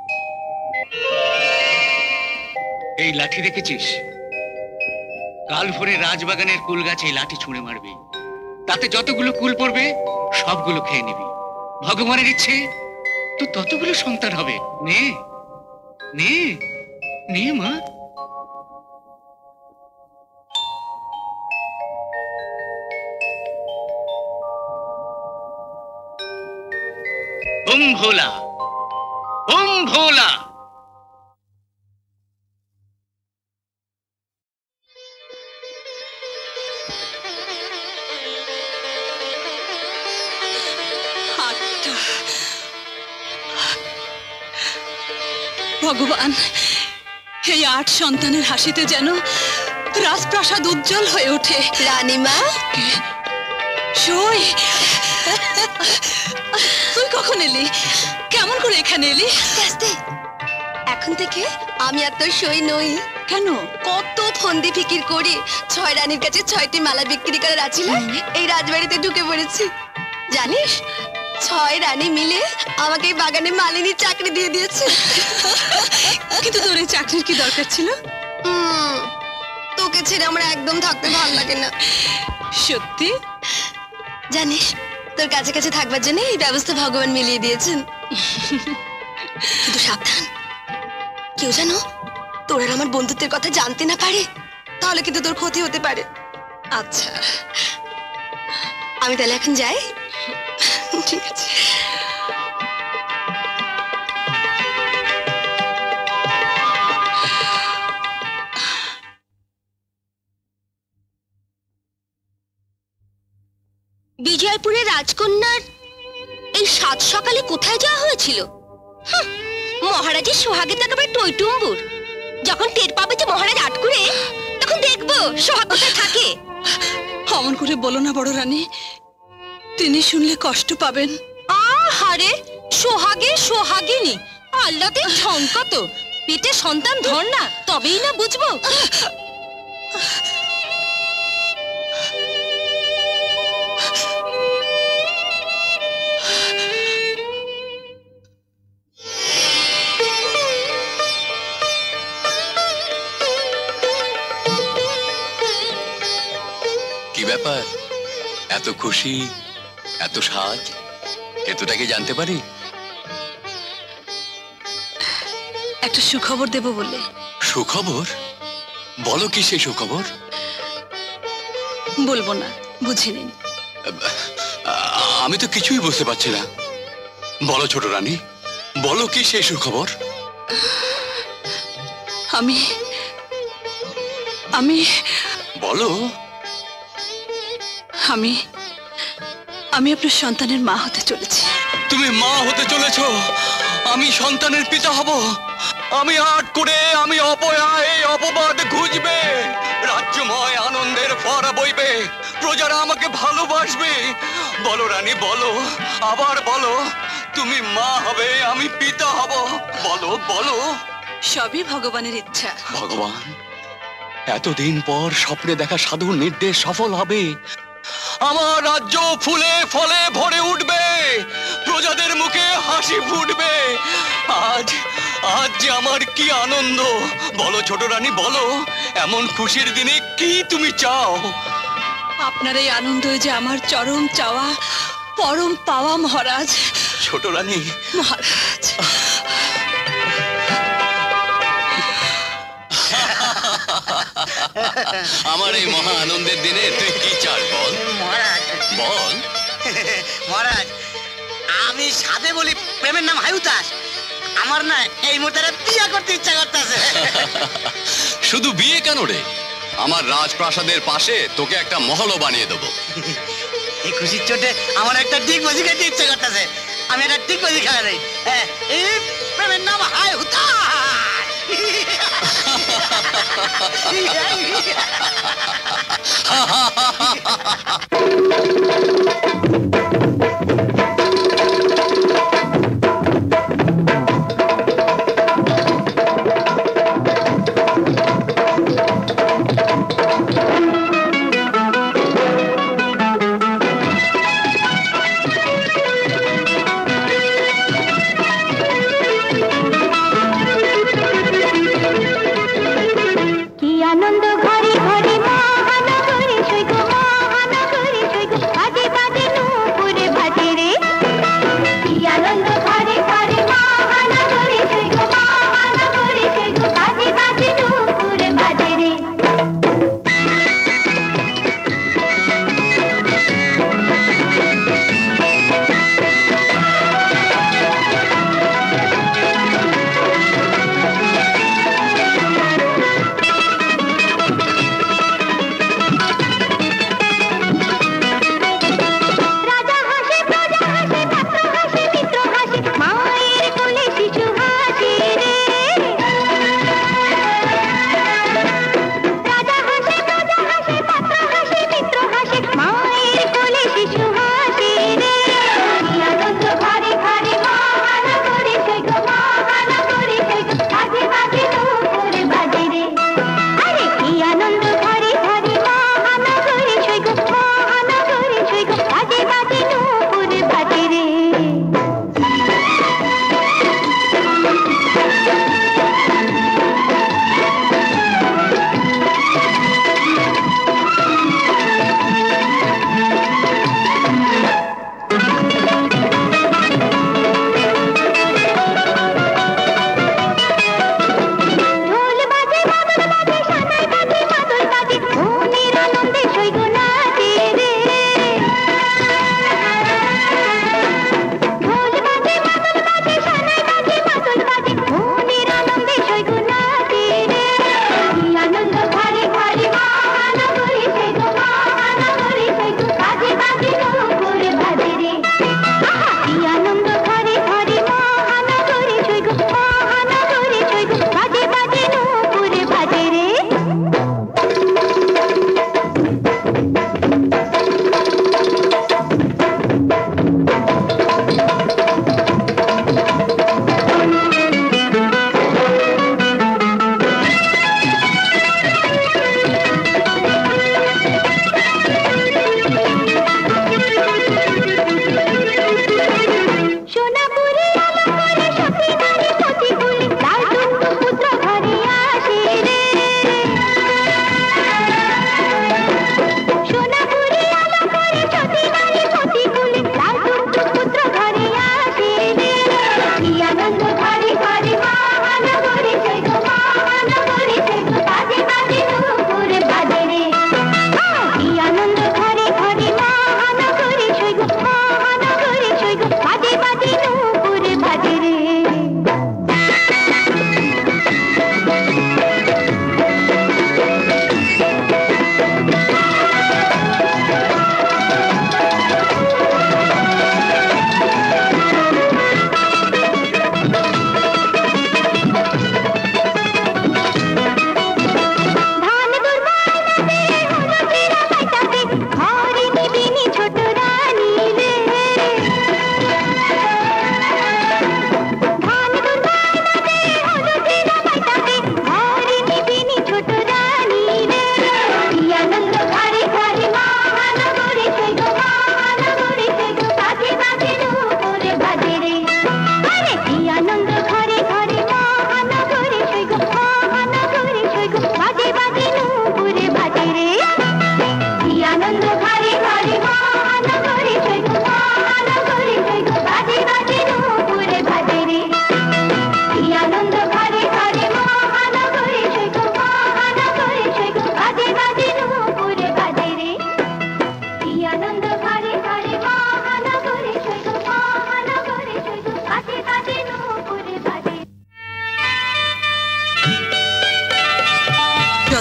এই লাঠি দেখেছিস? কাল ভোরে রাজবাগানের কুল গাছে লাঠি ছুঁড়ে মারবি, তাতে যতগুলো কুল পড়বে সবগুলো খেয়ে নিবি। ভগবানের ইচ্ছে তো ততগুলো সন্তান হবে। নে নে নে মা। ওম ভোলা, ওম ভোলা। ভগবান, এই 8 সন্তানের হাসিতে যেন রাজপ্রাসাদ উজ্জ্বল হয়ে ওঠে। রানীমা, সই, তুই কখন এলি? কেমন করে এখানে এলি? এখন থেকে আমি আর তোর সই নই। কেন? কত ফন্দি ফিকির করে 6 রানীর কাছে 6টি মালা বিক্রি করার আছিল এই রাজবাড়িতে ঢুকে পড়েছি। জানিস, 6 রানী মিলে আমাকে এই বাগানে মালিনীর চাকরি দিয়ে দিয়েছে। কিন্তু তোর এই চাকরির কি দরকার ছিল? তোকে ছেড়ে আমার একদম থাকতে ভালো লাগে না। সত্যি? জানিস, তোর কাছে কাছে থাকবার জন্য এই ব্যবস্থা ভগবান মিলিয়ে দিয়েছেন। কিন্তু সাবধান, কেউ জানো তোর আর আমার বন্ধুত্বের কথা জানতে না পারে, তাহলে কিন্তু তোর ক্ষতি হতে পারে। আচ্ছা, আমি তাহলে এখন যাই। ঠিক আছে। বিজয়পুরের রাজকন্যার এই 7 সকালে কোথায় যাওয়া হয়েছিল? মহারাজের সোহাগে একেবারে টইটুম্বুর। যখন টের পাবে যে মহারাজ আটকুরে, তখন দেখবো সোহাগ কোথায় থাকে। অমন করে বলো না বড় রানী, তিনি শুনলে কষ্ট পাবেন। আহারে, সোহাগে সোহাগিনী, আল্লাতে ঝঙ্কা তো। পেটে সন্তান ধর না, তবেই না বুঝবো। কি ব্যাপার, এত খুশি, এত সাজ, এতটা কি জানতে পারি? একটা সুখবর দেব বলে। সুখবর? বলো কি সেই সুখবর? বলবো না, বুঝে নিন। আমি তো কিছুই বুঝতে পারছি না। বলো ছোট রানী, বলো কি সেই সুখবর? আমি আমি বলো। আমি আমি আপনার সন্তানের মা হতে চলেছি। তুমি মা হতে চলেছ? আমি সন্তানের পিতা হব? আমি আট করে, আমি অপয়া, এই অপবাদ ঘুচবে, রাজ্যময় আনন্দের ফোয়ারা বইবে, প্রজারা আমাকে ভালোবাসবে। বলো রানী, বলো, আবার বলো, তুমি মা হবে, আমি পিতা হব। বলো বলো। সবই ভগবানের ইচ্ছা। ভগবান, এতদিন পর স্বপ্নে দেখা সাধুর নির্দেশ সফল হবে। আমার রাজ্য ফুলে ফলে ভরে উঠবে, প্রজাদের মুখে হাসি ফুটবে। আজ আজ যে আমার কি আনন্দ। বলো ছোট রানী, বলো, এমন খুশির দিনে কি তুমি চাও? আপনার এই আনন্দই যে আমার চরম চাওয়া, পরম পাওয়া মহারাজ। ছোট রানী। মহারাজ, আমার এই মহা আনন্দের দিনে তুই কি চাস বল? মহারাজ, বল। মহারাজ, আমি সাথে বলি প্রেমের নাম হায়ুতাস। আমার না এই মুহূর্তে বিয়ে করতে ইচ্ছা করতেছে। শুধু বিয়ে কেন রে, আমার রাজপ্রাসাদের পাশে তোকে একটা মহলও বানিয়ে দেবো। এই খুশির চোটে আমার একটা ডিগ বাজি খেতে ইচ্ছা করতেছে। আমি একটা ডিগ বাজি খেলা নেই। এই প্রেমের নাম হায়ুতাস।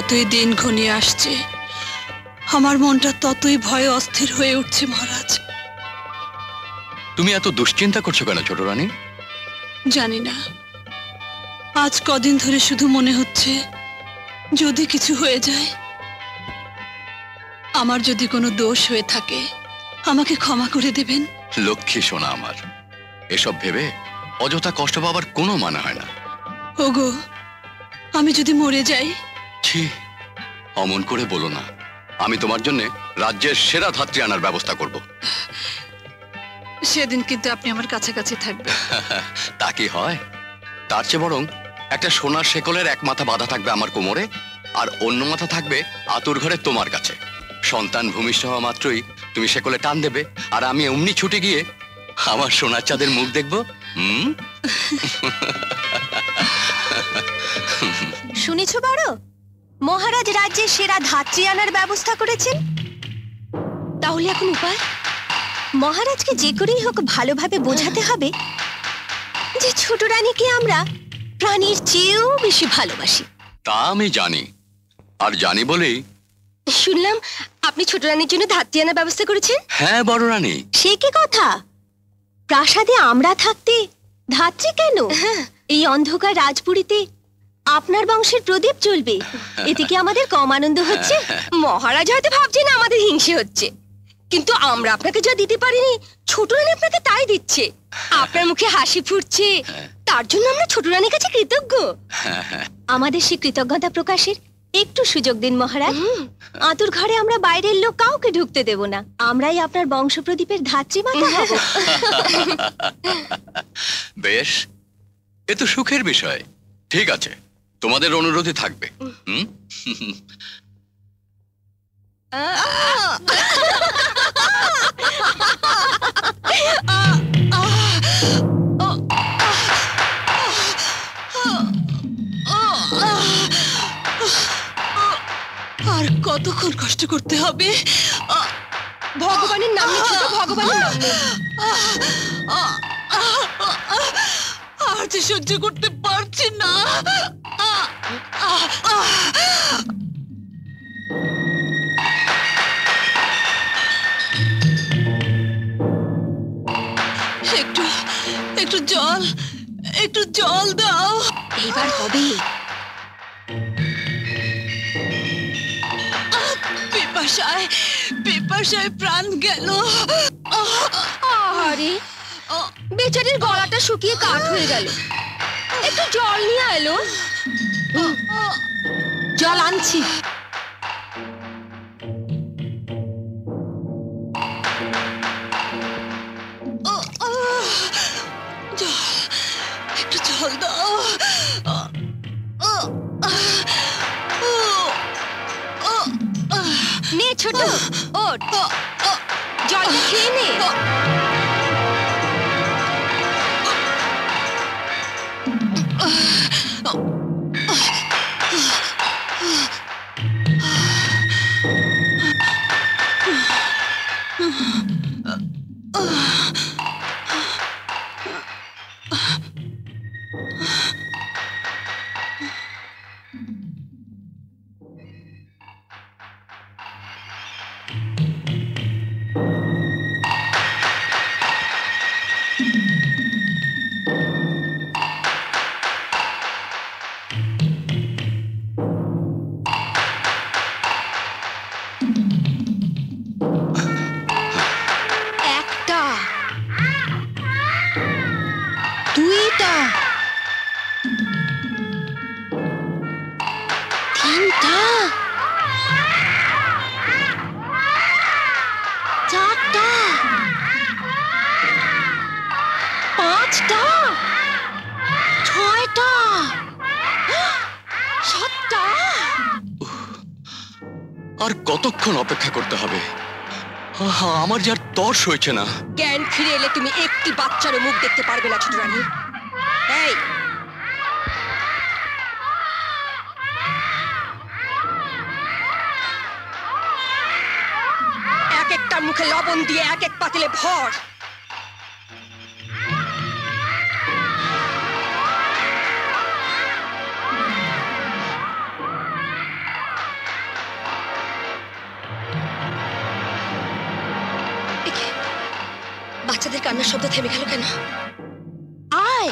যতই দিন ঘনিয়ে আসছে আমার মনটা ততই ভয়ে অস্থির হয়ে উঠছে মহারাজ। তুমি এত দুশ্চিন্তা করছো কেন ছোট রানী? জানি না, আজ কদিন ধরে শুধু মনে হচ্ছে যদি কিছু হয়ে যায়, আমার যদি কোনো দোষ হয়ে থাকে আমাকে ক্ষমা করে দেবেন। লক্ষ্মী সোনা আমার, এসব ভেবে অযথা কষ্ট পাবার কোনো মানে হয় না। ওগো, আমি যদি মরে যাই? ছি, অমন করে বলো না। আমি তোমার জন্য রাজ্যের সেরা ধাত্রী আনার ব্যবস্থা করব। সেদিন কিন্তু আপনি আমার কাছাকাছি থাকবেন। তা কি হয়? তার চেয়ে বরং একটা সোনার শেকলের এক মাথা বাঁধা থাকবে আমার কোমরে, আর অন্য মাথা থাকবে আতুর ঘরে তোমার কাছে। সন্তান ভূমিষ্ঠ হওয়া মাত্রই তুমি শেকলে টান দেবে, আর আমি অমনি ছুটে গিয়ে আমার সোনার চাঁদের মুখ দেখবো। শুনেছো বড়, মহারাজ রাজ্যের সেরা ধাত্রী আনার ব্যবস্থা করেছেন। তাহলে এখন উপায়? মহারাজকে যে করেই হোক ভালোভাবে বোঝাতে হবে যে ছোট রানীকে আমরা প্রাণীর চেয়েও বেশি ভালোবাসি। তা আমি জানি, আর জানি বলেই শুনলাম আপনি ছোট রানীর জন্য ধাত্রী আনার ব্যবস্থা করেছেন। হ্যাঁ বড় রানী। সে কি কথা? প্রাসাদে আমরা থাকতে ধাত্রী কেন? এই অন্ধকার রাজপুরীতে আপনার বংশের প্রদীপ জ্বলবে, এতে কি আমাদের কম আনন্দ হচ্ছে? মহারাজ হয়তো ভাবছেন আমাদের হিংসে হচ্ছে, কিন্তু আমরা আপনাকে যা দিতে পারিনি ছোট রানী আপনাকে তাই দিচ্ছে। আপনার মুখে হাসি ফুটছে, তার জন্য আমরা ছোট রানীর কাছে কৃতজ্ঞ। আমাদের সেই কৃতজ্ঞতা প্রকাশের একটু সুযোগ দিন মহারাজ। আতুর ঘরে আমরা বাইরের লোক কাউকে ঢুকতে দেব না। আমরাই আপনার বংশ প্রদীপের ধাত্রী মাতা হব। বেশ, এ তো সুখের বিষয়। ঠিক আছে, তোমাদের অনুরোধই থাকবে। আর কতক্ষণ কষ্ট করতে হবে? ভগবানের নাম নিচ্ছ তো, ভগবানের নাম। আর যে সহ্য করতে পারছি না। একটু জল দাও। এইবার হবে। পিপাসায় প্রাণ গেল। আরে বেচারির গলাটা শুকিয়ে কাঠ হয়ে গেল। একটু জল নিয়ে এলো। জল আনছি। একটু জল দাও। নে ছোট, ওঠ, জলটা খেয়ে নে। আর কতক্ষণ অপেক্ষা করতে হবে? আমার যার তর্স হয়েছে না। জ্ঞান ফিরে এলে তুমি একটি বাচ্চারও মুখ দেখতে পারবে না ছোট রানী। এই এক একটা মুখে লবণ দিয়ে এক এক পাতিলে ভর। কান্নার শব্দ থেমে গেল কেন? আয়।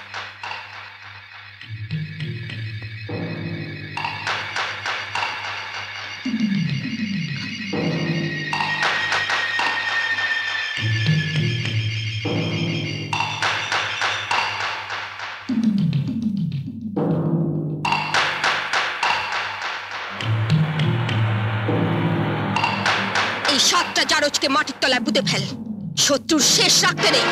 এই 7টা জারজকে মাটির তলায় পুঁতে ফেল, শত্রুর শেষ রাখতে নেই।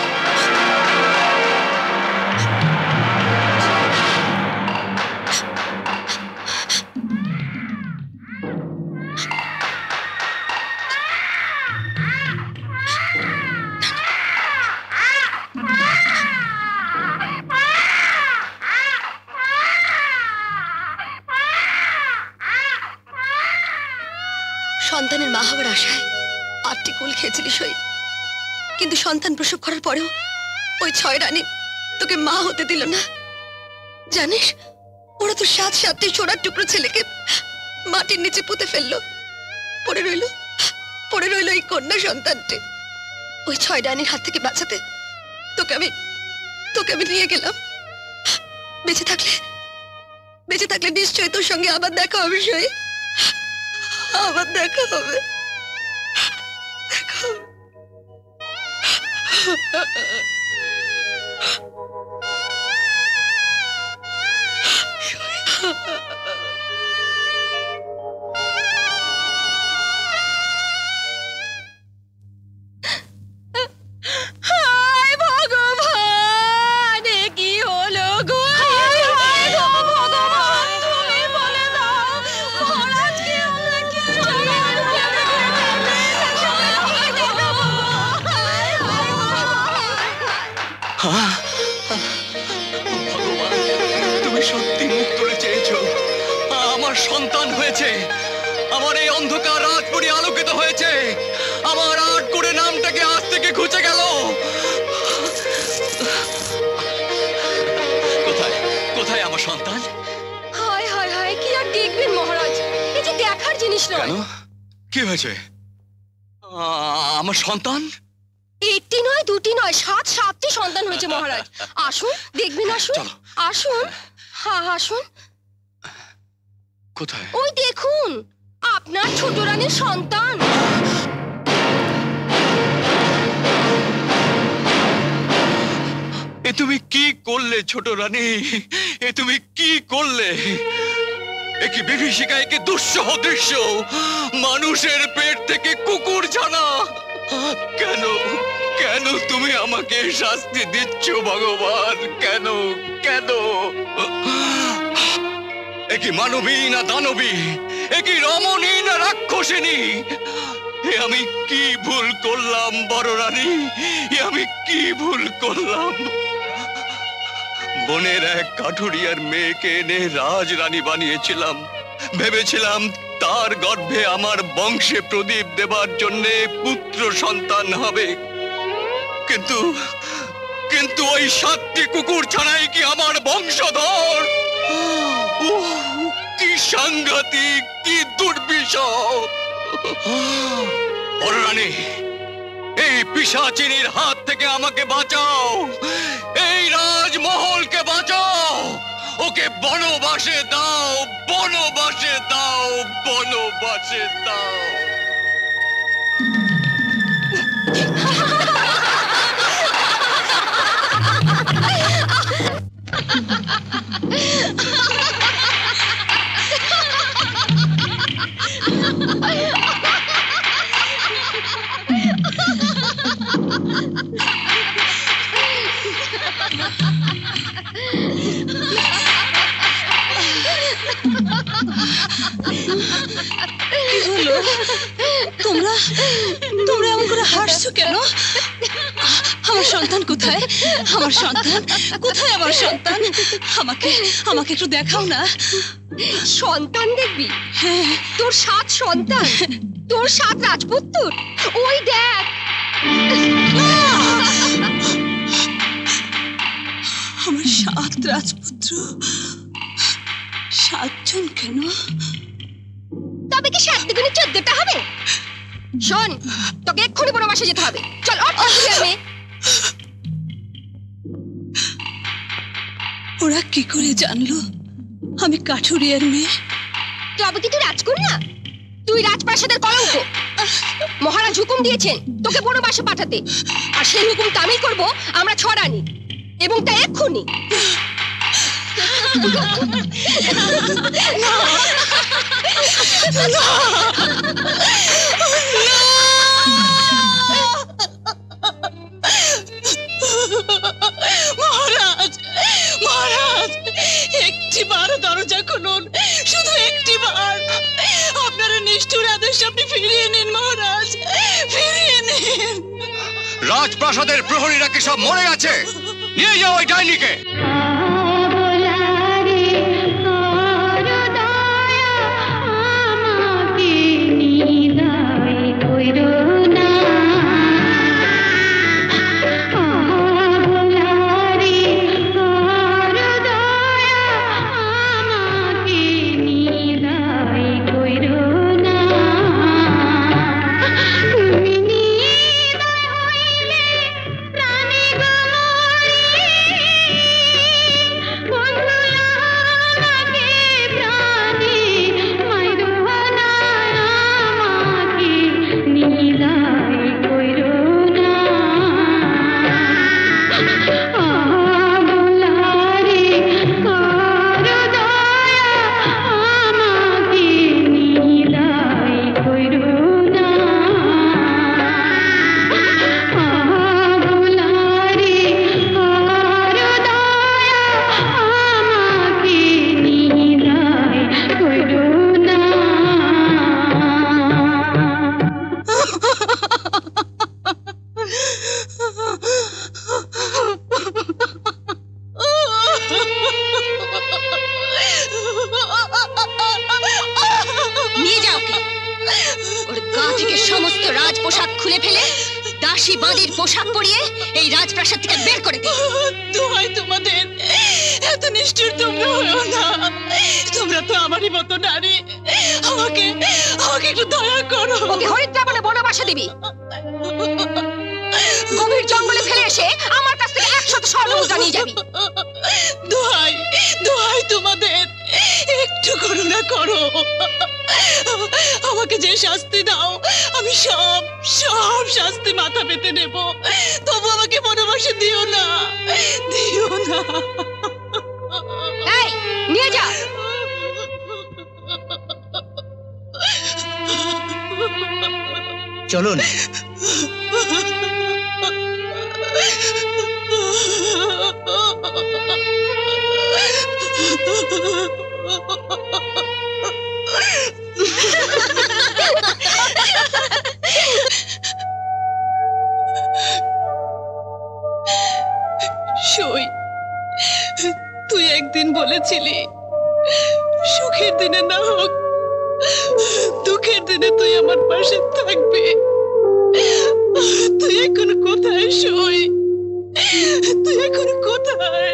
সন্তানের মা হওয়ার আশায় 8টি কুল খেয়েছিলি সই, কিন্তু সন্তান প্রসব করার পরেও ওই 6 রানী তোকে মা হতে দিল না। জানিস, ওরা তো 7টি সোনার টুকরো ছেলেকে মাটির নিচে পুঁতে ফেললো। পড়ে রইল এই কন্যা সন্তানটি। ওই 6 রানীর হাত থেকে বাঁচাতে তোকে আমি নিয়ে গেলাম। বেঁচে থাকলে নিশ্চয়ই তোর সঙ্গে আবার দেখা হবে সই, আবার দেখা হবে। তুমি সত্যি মুখ তুলে চেয়েছো, আমার সন্তান হয়েছে, আমার এই অন্ধকার রাতপুরি আলোকিত হয়েছে, আমার 8 করে নামটাকে আজ থেকে ঘুচে গেল। কোথায় আমার সন্তান? হায় হায় হায়, কি আর দেখবেন মহারাজ, এই যে দেখার জিনিস নয়। কি হয়েছে? আমার সন্তান 1টি নয়, 2টি নয়, 7টি সন্তান হয়েছে মহারাজ। আসুন দেখবেন, আসুন। হ্যাঁ আসুন। কোথায়? ওই দেখুন, আপনার ছোট রানীর সন্তান। এ তুমি কি করলে ছোট রানী? এ তুমি কি করলে? এ কি বিভীষিকা, এ কি দুঃসহ দৃশ্য! মানুষের পেট থেকে কুকুর ছানা! কেন তুমি আমাকে শাস্তি দিচ্ছ ভগবান? কেন? এ কি মানবী না দানবী? এ কি রমণী না রাক্ষসিনী? এ আমি কি ভুল করলাম বড় রানী? এ আমি কি ভুল করলাম? বনের এক কাঠুরিয়ার মেয়েকে এনে রাজরানী বানিয়েছিলাম, ভেবেছিলাম তার গর্ভে আমার বংশে প্রদীপ দেবার জন্য পুত্র সন্তান হবে, কিন্তু ওই 7টি কুকুর ছাড়াই কি আমার বংশধর? কি সাংঘাতিক, কি দুর্বিষহ! বড় রানী, এই পিশাচিনীর হাত থেকে আমাকে বাঁচাও, এই রাজমহলকে বাঁচাও, ওকে বনবাসে দাও, বনবাসে দাও, বনবাসে দাও। কি হলো? তোমরা এমন করে হাসছো কেন? আমার সন্তান কোথায়? আমার সন্তান কোথায়? আমার সন্তান আমাকে একটু দেখাও না। সন্তান দেখবি? হ্যাঁ। তোর 7 সন্তান, তোর 7 রাজপুত্র। ওই দেখ। আমার 7 রাজপুত্র। 7 জন কেন? তবে কি 7 দুগুণে 14টা হবে? শোন, তোকে এক্ষুনি বনবাসে যেতে হবে। চল, অর্থাৎ ওরা কি করে জানলো আমি কাঠুরিয়ার মেয়ে? তবে কি তুই রাজকন্যা? তুই রাজপ্রাসাদের কলঙ্ক। মহারাজ হুকুম দিয়েছেন তোকে বনবাসে পাঠাতে, আর সেই হুকুম তামিল করব আমরা ছড়ানি, এবং তা এক্ষুনি। মহারাজ, মহারাজ, একটি বার দরজা খুলুন, শুধু একটি বার। আপনারা নিষ্ঠুর আদেশ আপনি ফিরিয়ে নিন মহারাজ, ফিরিয়ে নিন। রাজপ্রাসাদের প্রহরীরা কি সব মরে গেছে? নিয়ে যাও ওই ডাইনিকে। চলুন। সই, তুই একদিন বলেছিলি সুখের দিনে না হোক দুঃখের দিনে তুই আমার পাশে থাকবি। তুই এখন কোথায় সই? তুই এখন কোথায়?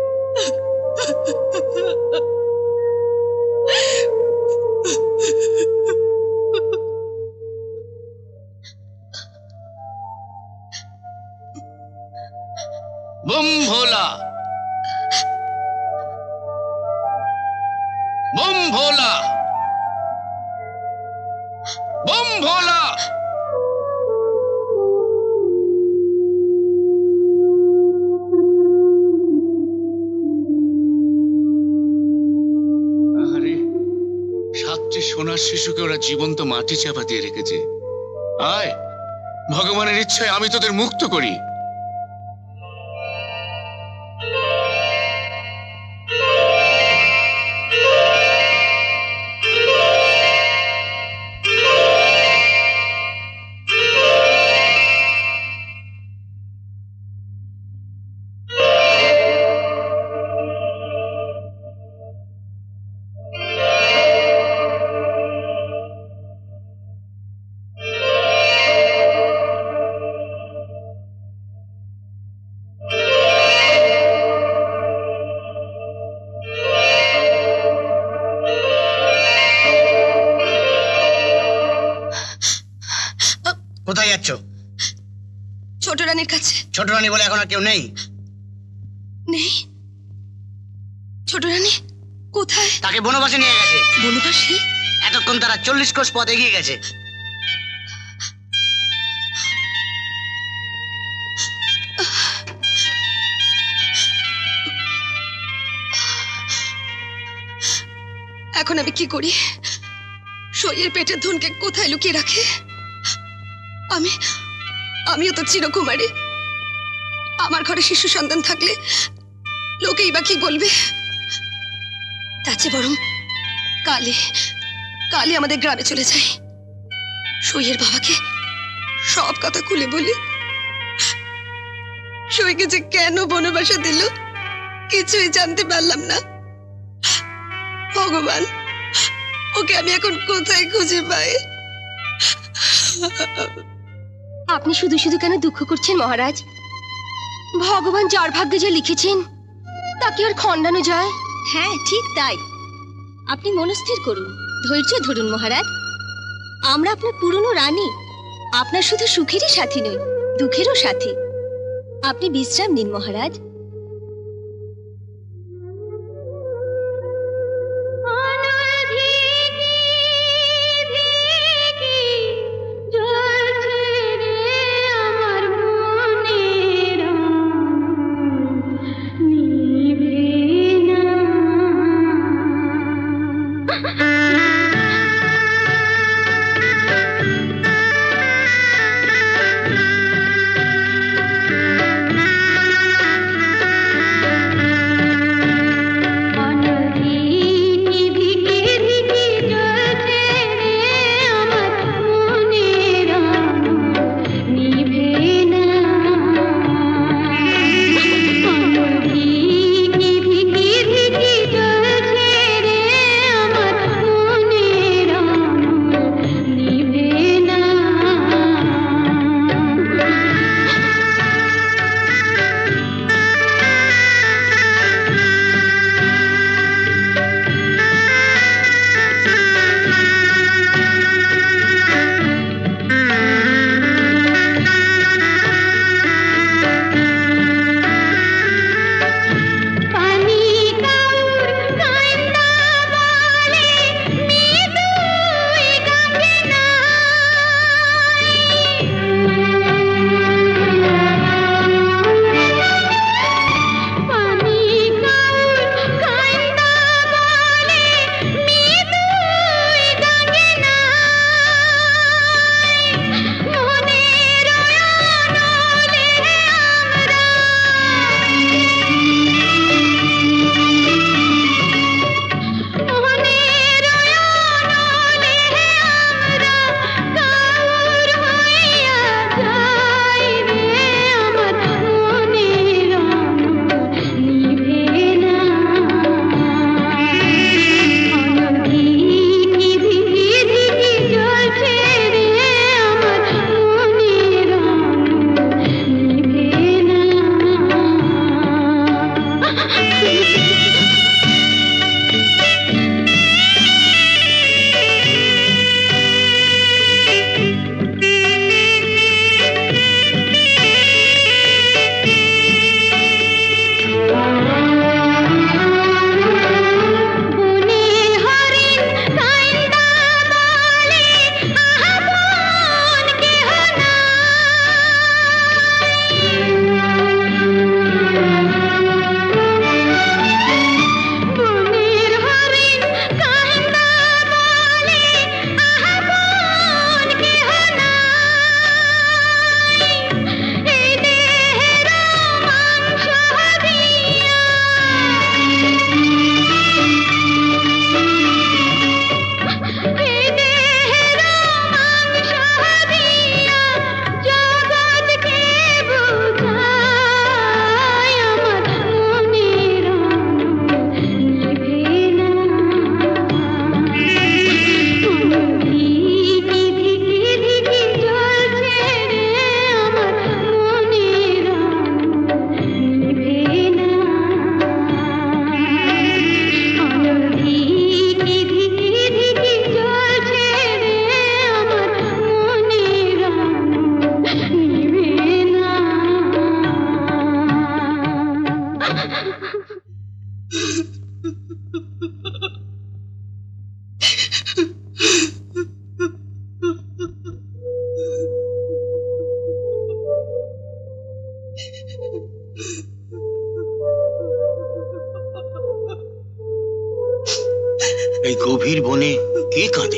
বুম ভোলা, বুম ভোলা, বুম ভোলা। আরে, সাতটি সোনার শিশুকে ওরা জীবন্ত মাটি চাপা দিয়ে রেখেছে। আয়, ভগবানের ইচ্ছায় আমি তোদের মুক্ত করি। কোথায় যাচ্ছ? ছোট রানীর কাছে। ছোট রানী বলে এখন আর কেউ নেই? নেই? ছোট রানী কোথায়? তাকে বনবাসে নিয়ে গেছে। বনবাসী? এতক্ষণ তারা 40 কোষ পথ এগিয়ে গেছে। এখন আমি কি করি? সইয়ের পেটের ধনকে কোথায় লুকিয়ে রাখে? আমিও তো চিরকুমারী। আমার ঘরে শিশু সন্তান থাকলে লোকেই বা কি বলবে? তার চেয়ে বরং কালে আমাদের গ্রামে চলে যাই, সইয়ের বাবাকে সব কথা খুলে বলি। সইকে যে কেন বনবাসা দিল কিছুই জানতে পারলাম না। ভগবান, ওকে আমি এখন কোথায় খুঁজে পাই? আপনি শুধু শুধু কেন দুঃখ করছেন মহারাজ? ভগবান যার ভাগ্যে যে লিখেছেন তা কি আর খণ্ডানো যায়? হ্যাঁ ঠিক তাই। আপনি মনস্থির করুন, ধৈর্য ধরুন মহারাজ। আমরা আপনার পুরনো রানী, আপনার শুধু সুখেরই সাথী নই, দুঃখেরও সাথী। আপনি বিশ্রাম নিন মহারাজ। এই গভীর বনে কে কাঁদে?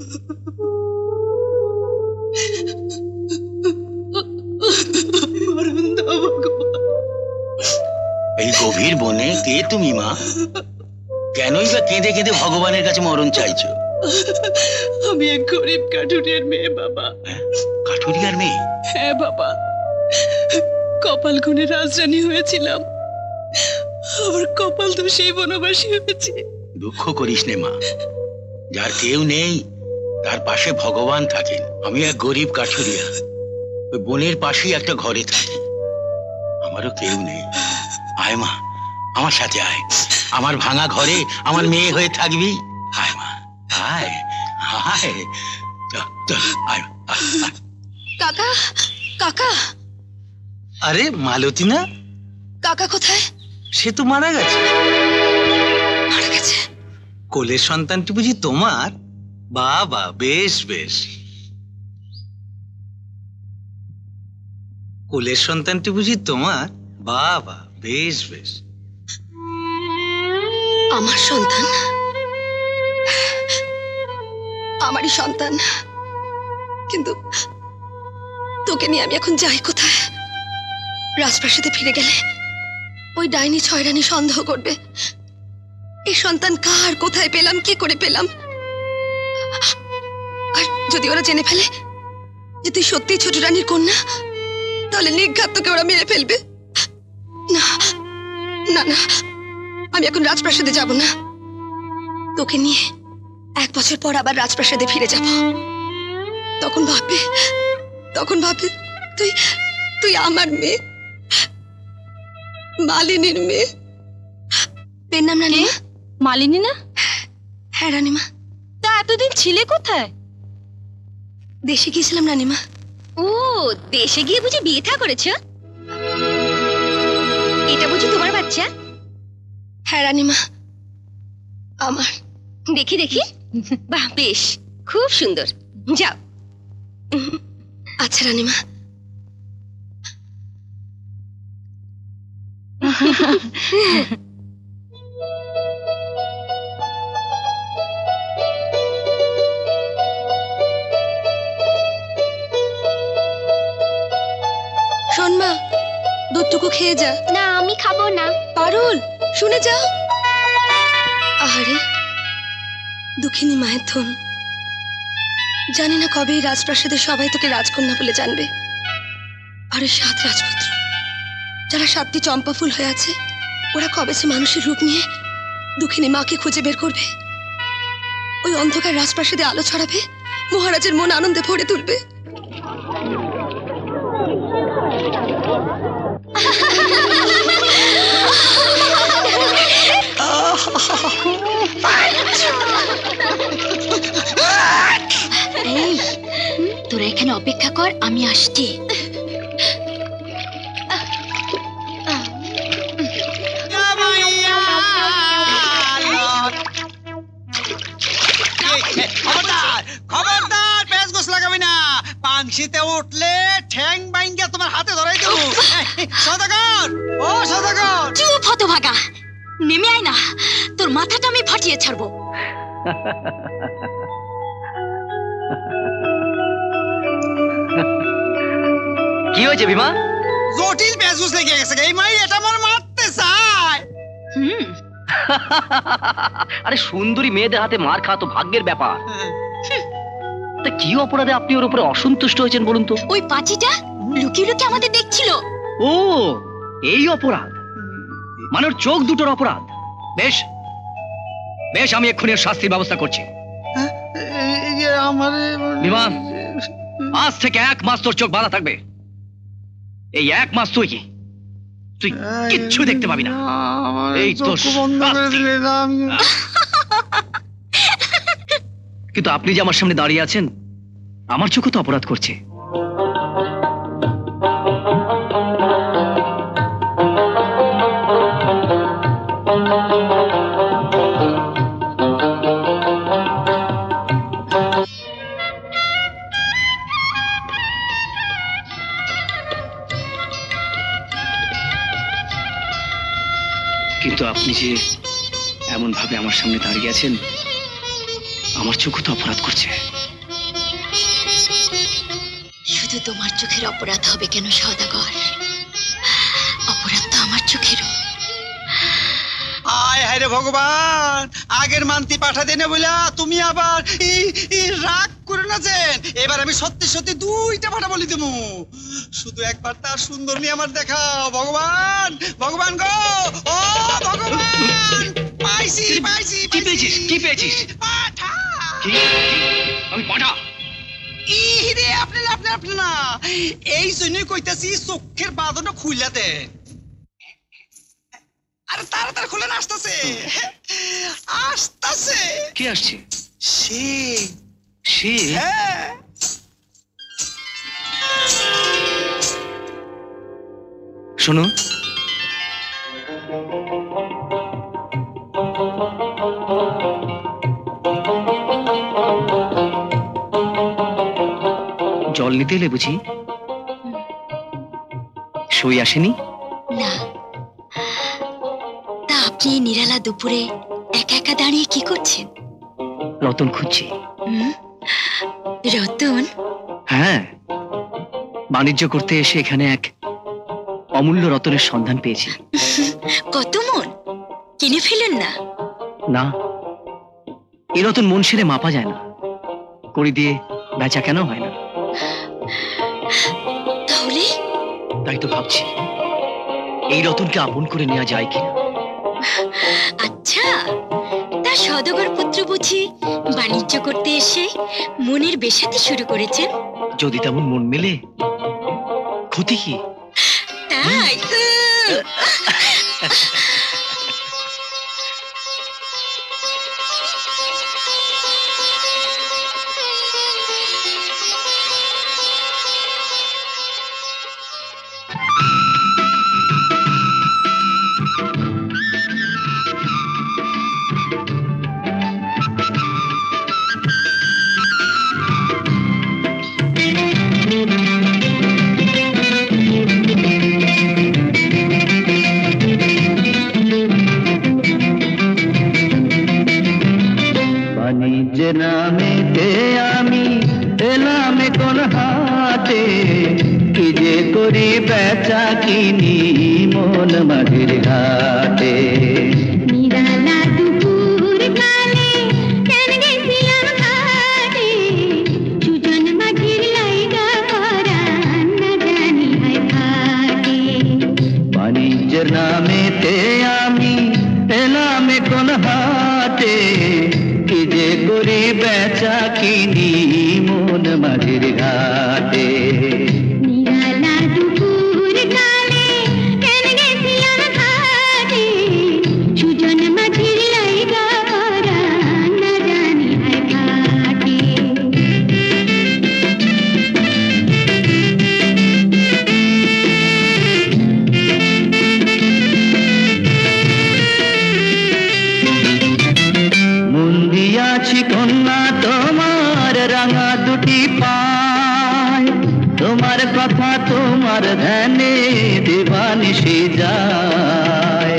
এই গভীর বনে কে তুমি মা? কেনই বা কেঁদে কেঁদে ভগবানের কাছে মরণ চাইছো? আমি এক গরিব কাঠুরিয়ার মেয়ে বাবা। কাঠুরিয়ার মেয়ে? হ্যাঁ বাবা, কপাল গুনে রাজরানী হয়েছিলাম, আমার কপাল তো সেই বনবাসী হয়েছে। দুঃখ করিস নে মা, যার কেউ নেই তার পাশে ভগবান থাকেন। আমি এক গরিব কাঠুরিয়া, ওই বনের পাশেই একটা ঘরে থাকি, আমারও কেউ নেই। আয় মা, আমার সাথে আয়, আমার ভাঙা ঘরে আমার মেয়ে হয়ে থাকবি। আয় মা, আয় আয়, আয়। কাকা, কাকা। আরে মালতী না? কাকা কোথায়? সে তো মারা গেছে। মারা গেছে? কোলের সন্তানটি বুঝি তোমার? বাবা, বেশ বেশ। কোলের সন্তানটি বুঝি তোমার? বাবা, বেশ বেশ। আমার সন্তান? আমারই সন্তান, কিন্তু তোকে নিয়ে আমি এখন যাই কোথায়? রাজপ্রাসাদে ফিরে গেলে ওই ডাইনি ছয়রানি সন্দেহ করবে। এই সন্তান কার, কোথায় পেলাম, কি করে পেলাম? আর যদি ওরা জেনে ফেলে যে তুই সত্যিই ছোট রানীর কন্যা, তাহলে নির্ঘাত তোকে ওরা মেরে ফেলবে। না না না, আমি এখন রাজপ্রাসাদে যাব না। তোকে নিয়ে 1 বছর পর আবার রাজপ্রাসাদে ফিরে যাব। তখন ভাববে তুই তুই আমার মেয়ে, মালিনীর মেয়ে। পেন নাম রানীমা? মালিনী না? হ্যাঁ রানীমা। তা এতদিন ছিলে কোথায়? দেশে গিয়েছিলাম রানীমা। ও, দেশে গিয়ে বুঝি বিয়ে থা করেছো? এটা বুঝি তোমার বাচ্চা? হ্যাঁ রানীমা, আমার। দেখি দেখি, বাহ বেশ, খুব সুন্দর। যাও। আচ্ছা রানীমা। শোন মা, দুধটুকু খেয়ে যা। না, আমি খাবো না। পারুল, শুনে যাও। আহারে দুঃখিনী মায়ের ধন। জানি না কবে এই রাজপ্রাসাদে সবাই তোকে রাজকন্যা বলে জানবে। আর ওই 7 রাজপুত্র, যারা 7টি চম্পা ফুল হয়ে আছে, ওরা কবে সে মানুষের রূপ নিয়ে দুঃখিনী মাকে খুঁজে বের করবে। ওই অন্ধকার রাজপ্রাসাদে আলো ছড়াবে, মহারাজের মন আনন্দে ভরে তুলবে। এই, তোরা এখানে অপেক্ষা কর, আমি আসছি। খবরদার, পেঁচ গোছ লাগাবি না। পাংশিতে উঠলে ঠ্যাং বাইঙ্গা তোমার হাতে ধরাই দেবো। সদাগর, ও সদাগর। চুপ হতভাগা, নেমে আয় না, তোর মাথাটা আমি ফাটিয়ে ছাড়বো। কি হয়েছে বিমা? জটিল পেঁচ গোছ লেগে গেছে। এই মাই এটা আমার মারতে চায়। আরে সুন্দরী মেয়েদের হাতে মার খাওয়া তো ভাগ্যের ব্যাপার। তা কি অপরাধে আপনি ওর উপরে অসন্তুষ্ট হয়েছেন বলুন তো? ওই পাঁচিটা লুকিয়ে লুকিয়ে আমাদের দেখছিল। ও, এই অপরাধ, মানে ওর চোখ দুটোর অপরাধ। বেশ বেশ, আমি এক্ষুনি এর শাস্তির ব্যবস্থা করছি। বিমা, আজ থেকে 1 মাস তোর চোখ বাঁধা থাকবে। এই 1 মাস তুই কিচ্ছু দেখতে পাবি না। এই তো কিন্তু আপনি যে আমার সামনে দাঁড়িয়ে আছেন, আমার চোখও তো অপরাধ করছে। আপনি যে এমন ভাবে আমার সামনে দাঁড়িয়ে আছেন, আমার চোখও তো অপরাধ করছে। শুধু তোমার চোখের অপরাধ হবে কেন সওদাগর? অপরাধ তো আমার চোখেরও। আয় হায় রে ভগবান, আগের মান্তি পাঠা দেনে বলে তুমি আবার রাগ করে না যেন। এবার আমি সত্যি সত্যি 2টা পাঠা বলি দেবো। শুধু একবার তার সুন্দর নিয়ে আমার দেখাও ভগবান। ভগবান গো, ও ভগবান, পাইছি পাইছি। কি পেয়েছিস? কি পেয়েছিস? পাঠা। আমি পাঠা? রে আপনি না, এই জন্যই কইতাছি চোখের বাঁধনটা খুইলা দেন। আরে তাড়াতাড়ি খুলে আসতেছে আসতেছে। কে আসছে? সে সে? হ্যাঁ। শোনো, জল নিতে এলে বুঝি? সই আসেনি? না। তা আপনি নিরালা দুপুরে একা একা দাঁড়িয়ে কি করছেন? রতন খুঁজছি। রতন? হ্যাঁ, বাণিজ্য করতে এসে এখানে এক অমূল্য রতনের সন্ধান পেয়েছি। কত মন? কিনে ফেলেন না? না, এই রতন মন সেরে মাপা যায় না, কড়ি দিয়ে বেচা কেন হয় না। তাহলে? তাই তো ভাবছি এই রতনকে আপন করে নেওয়া যায় কিনা। আচ্ছা, তা সওদাগর পুত্র বুঝি বাণিজ্য করতে এসে মনের বেশাতি শুরু করেছেন? যদি তেমন মন মেলে ক্ষতি কি? তাই? বাণিজ্যের নামেতে আমি এলাম কোন হাটে, কি যে করি বেচা কিনি মন মাঝির ঘাটে। নিরালা দুপুর কালে কেন গেছিলাম ঘাটে, সুজন মাঝির লাইগা পরাণ না জানি হয় ঘাটে। বাণিজ্যের নামেতে আমি এলাম কোন হাটে, কি যে করি বেচা কিনি মন মাঝির ঘাটে। নিরালা দুপুর কালে কেন গেছিলাম ঘাটে, সুজন মাঝির লাইগা পরাণ না জানি হয় ঘাটে। মন দিয়াছি কন্যা তোমার রাঙা দুটি পায়, তোমার কথা তোমার ধ্যানে দিবানিশি যায়।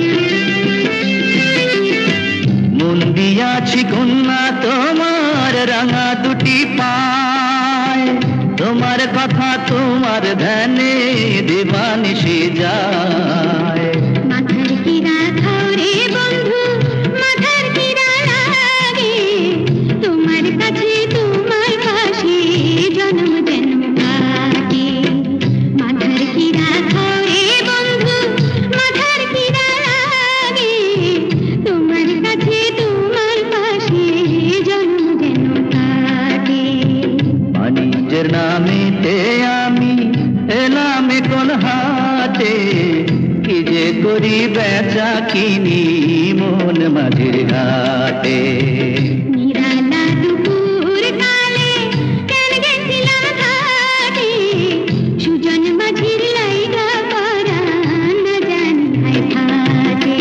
মন দিয়াছি কন্যা তোমার রাঙা দুটি পায়, তোমার কথা তোমার ধ্যানে দিবানিশি যায়। মাথার কিরা খাও রে বন্ধু, মাথার কিরা লাগে, তোমার কাছে তোমার পাশে জন্ম জন্ম কাটে। মাথার কিরা খাও রে বন্ধু, মাথার কিরা লাগে, তোমার কাছে তোমার পাশে জন্ম জন্ম কাটে। বাণিজ্যের নামেতে আমি এলাম কোন হাটে, কি যে করি বেচা কিনি মন মাঝির ঘাটে। নিরালা দুপুর কালে কেন গেছিলাম ঘাটে, সুজন মাঝির লাইগা পরাণ না জানি হয় ঘাটে।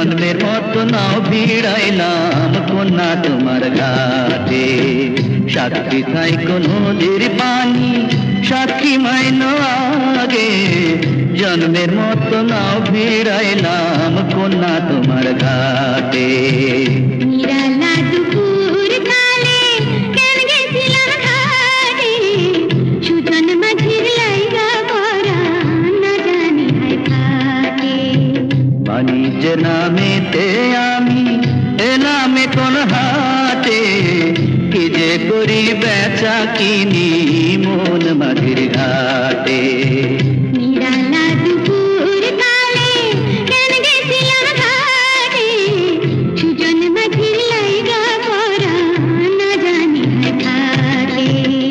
জন্মের মতো নাও ভিড়াইলাম কন্যা তোমার ঘাটে সাক্ষী থাইকো নদীর পানি সাক্ষী মাইন আগে জন্মের মতো নাও ভিড়াইলাম কন্যা তোমার ঘাটে নিরালা দুপুর কালে কেন গেছিলাম ঘাটে সুজন মাঝির লাইগা পরা না জানি হায় ঘাটে বাণিজ্যের নামেতে আমি এলামে কোন হাটে কি যে করি বেচা কিনি মন মাঝির ঘাটে নিরালা দুপুর কালে কেন গেছিলাম ঘাটে সুজন মাঝির লাইগা পরা না জানি হায় ঘাটে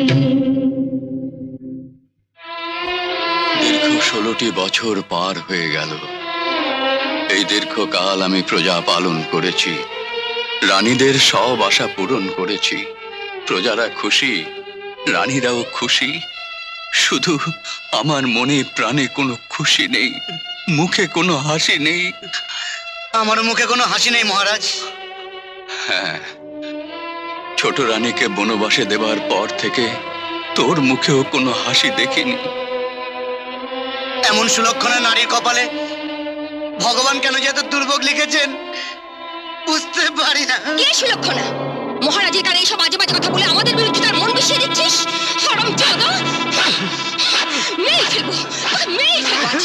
দীর্ঘ 16টি বছর পার হয়ে গেল। এই দীর্ঘকাল আমি প্রজা পালন করেছি, রানীদের সব আশা পূরণ করেছি। প্রজারা খুশি, রানীরাও খুশি, শুধু আমার মনে প্রাণে কোনো খুশি নেই, মুখে কোনো হাসি নেই। আমার মুখে কোনো হাসি নেই মহারাজ। হ্যাঁ, ছোট রানীকে বনবাসে দেবার পর থেকে তোর মুখেও কোনো হাসি দেখিনি। এমন সুলক্ষণা নারীর কপালে ভগবান কেন যে এত দুর্ভোগ লিখেছেন বুঝতে পারি না। কে সুলক্ষণা? মহারাজের কানে এইসব বাজে বাজে কথা বলে আমাদের বিরুদ্ধে তার মন মিশিয়ে দিচ্ছিস? হারামজাদা! মেরে ফেলবো, মেরে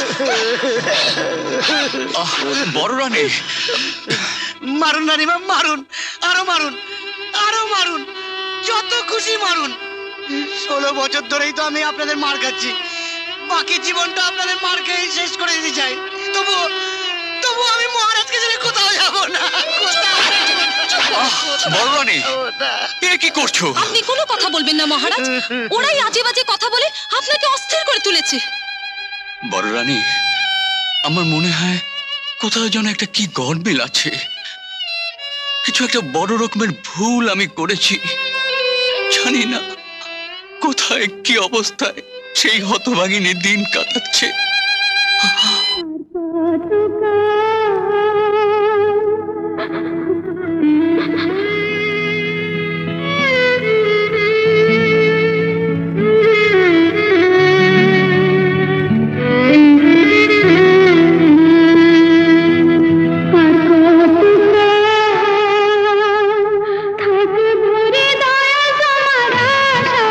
ফেলবো। বড় রানী, মারুন রানীমা, মারুন, আরো মারুন, আরো মারুন, যত খুশি মারুন। 16 বছর ধরেই তো আমি আপনাদের মার খাচ্ছি, বাকি জীবনটা আপনাদের মার খেয়ে শেষ করে দিতে চাই। তবু আমি মহারাজকে ছেড়ে কোথাও যাব না। বড় রানী, এ কি করছো? আপনি কোনো কথা বলবেন না মহারাজ, ওরাই আজে বাজে কথা বলে আপনাকে অস্থির করে তুলেছে। বড় রানী, আমার মনে হয় কোথাও যেন একটা কি গরমিল আছে, কিছু একটা বড় রকমের ভুল আমি করেছি। জানি না কোথায় কি অবস্থায় সেই হতভাগিনী দিন কাটাচ্ছে।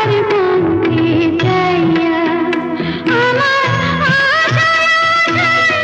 আমার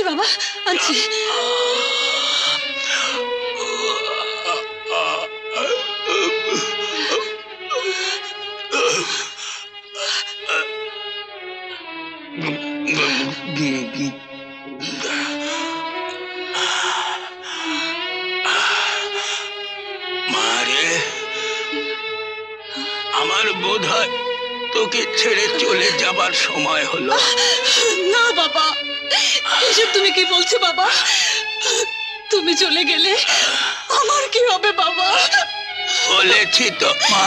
আনছি বাবা, আনছি। মারে, আমার বোধ হয় তোকে ছেড়ে চলে যাবার সময় হলো। না বাবা, এসব তুমি কি বলছো বাবা? তুমি চলে গেলে আমার কি হবে বাবা? বলেছি তো মা,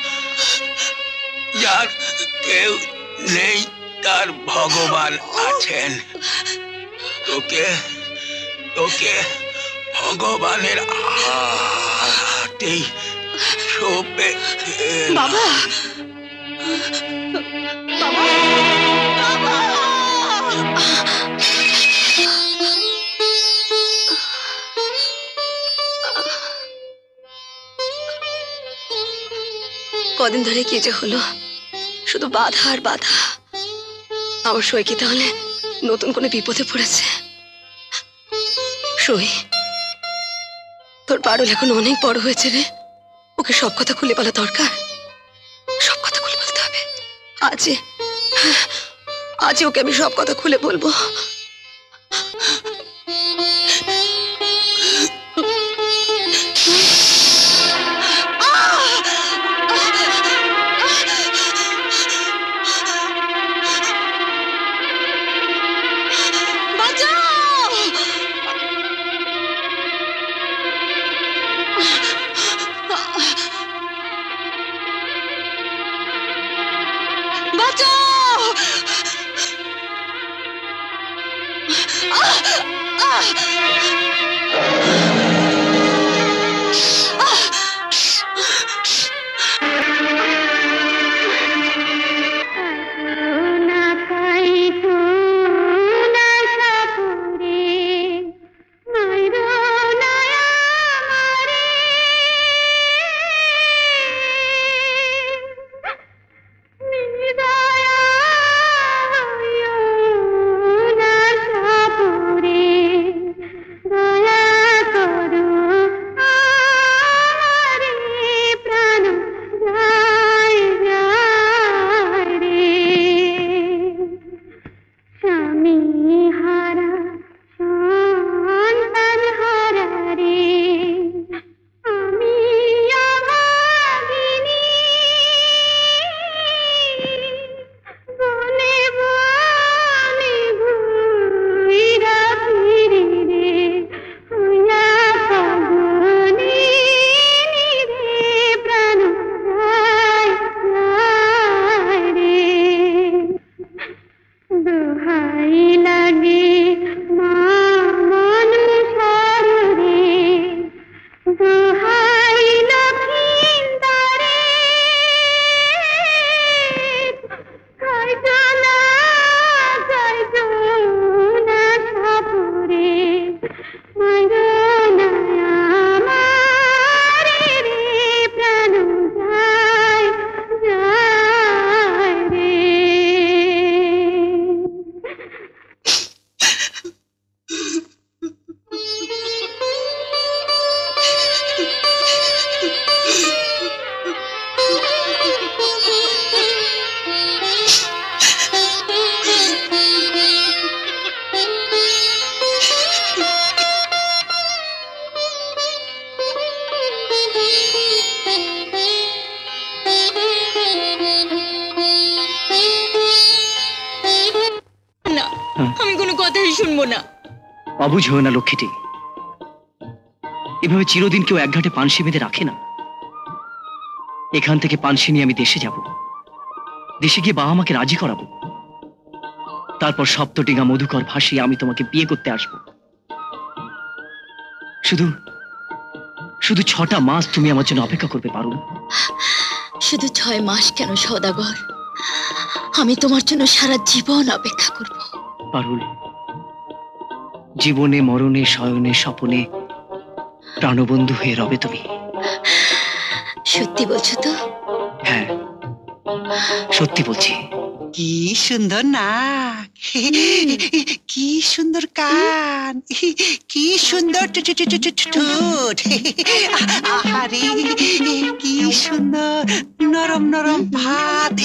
যার কেউ নেই তার ভগবান আছেন। তোকে তোকে ভগবানের হাতেই সঁপে বাবা। কদিন ধরে কি যে হলো, শুধু বাধা আর বাধা। আমার সই কি তাহলে নতুন কোনো বিপদে পড়েছে? সই, তোর পারুল এখন অনেক বড় হয়েছে রে, ওকে সব কথা খুলে বলা দরকার, সব কথা খুলে বলতে হবে। আজ ওকে আমি সব কথা খুলে বলবো। অবুঝ হয়ে না লক্ষ্মীটি, এভাবে চিরদিন কেউ একঘাটে পানসি বেঁধে রাখে না। এখান থেকে পানসি নিয়ে আমি দেশে যাব, দেশে গিয়ে বাবা মাকে রাজি করাবো, তারপর সপ্তডিঙা মধুকর ভাসিয়ে আমি তোমাকে বিয়ে করতে আসব। শুধু শুধু 6টা মাস তুমি আমার জন্য অপেক্ষা করবে পারুল। শুধু 6 মাস কেন সওদাগর, আমি তোমার জন্য সারা জীবন অপেক্ষা করব। পারুল, জীবনে মরণে শয়নে স্বপনে প্রাণবন্ধু হয়ে রবে তুমি। সত্যি বলছো তো? হ্যাঁ, সত্যি বলছি। কি সুন্দর নাক, কি সুন্দর কান, কি সুন্দর ঠোঁট, আরে কি সুন্দর নরম নরম ভাত।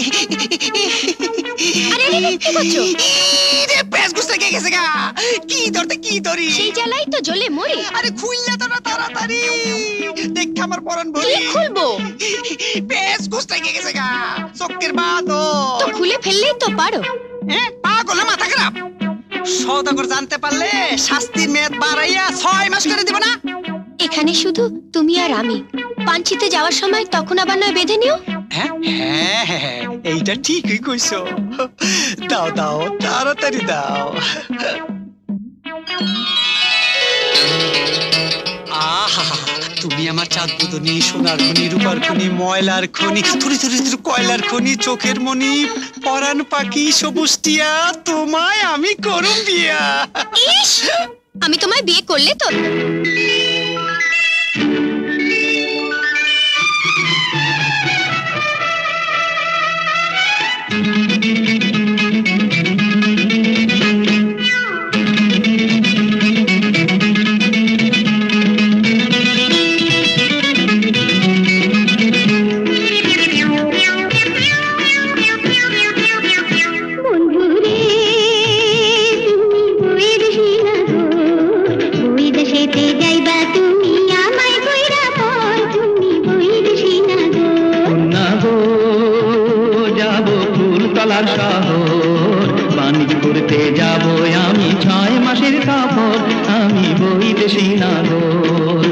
কি ধরতে কি ধরি, সেই জ্বালাই তো জ্বলে মরে। আরে খুললে তো না তাড়াতাড়ি, দেখে আমার পরান ভরি। খুলবো, বেশ গুস্তা গেছে গা, চোখের বাত তো খুলে ফেললেই তো পারো। পাগল না মাথা খারাপ? সওদাগর জানতে পারলে শাস্তির মেয়াদ বাড়াইয়া 6 মাস করে দিব না। এখানে শুধু তুমি আর আমি, পাঞ্চিতে যাওয়ার সময় তখন আবার নয় বেঁধে নিও। হ্যাঁ হ্যাঁ হ্যাঁ, এইটা ঠিকই কইছো। দাও দাও তাড়াতাড়ি দাও। আহা, তুমি আমার চাঁদ বুদনি, সোনার খনি, রূপার খনি, ময়লার খনি, থুরি থুরি থুরি কয়লার খনি, চোখের মনি, পরাণ পাখি, সবুজ টিয়া, তোমায় আমি করুম বিয়া। ইস, আমি তোমায় বিয়ে করলে তো বাণিজ্য করতে যাব আমি 6 মাসের সফর, আমি বৈদেশী নাগর।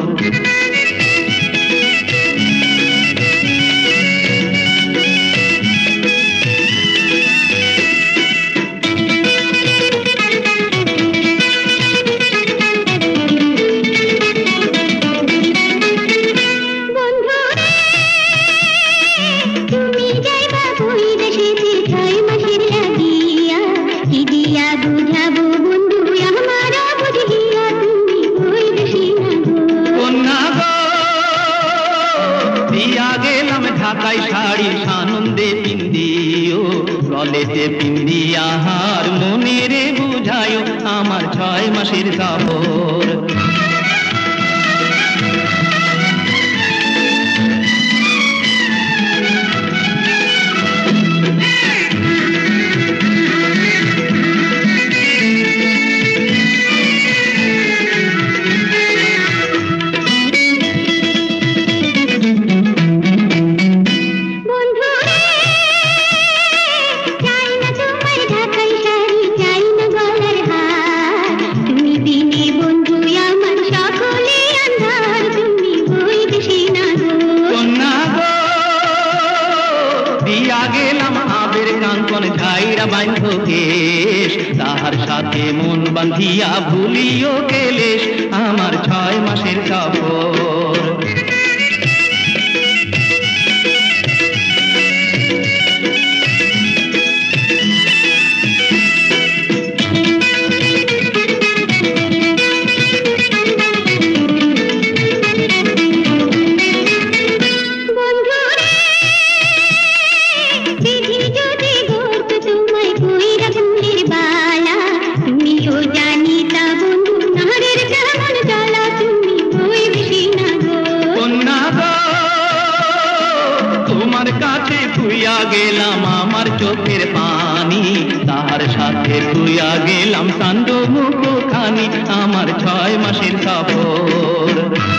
ঢাকায় শাড়ি সানন্দে পিন্দিও, গলেতে পিন্দিয়া হার মনে রে বুঝায়ও আমার 6 মাসের সফর। তাহার সাথে মন বাঁধিয়া ভুলিও কেলেশ আমার 6 মাসের সফর। গেলাম আমার চোখের পানি, তাহার সাথে তুইয়া গেলাম কান্দ মুখখানি আমার 6 মাসের সফর।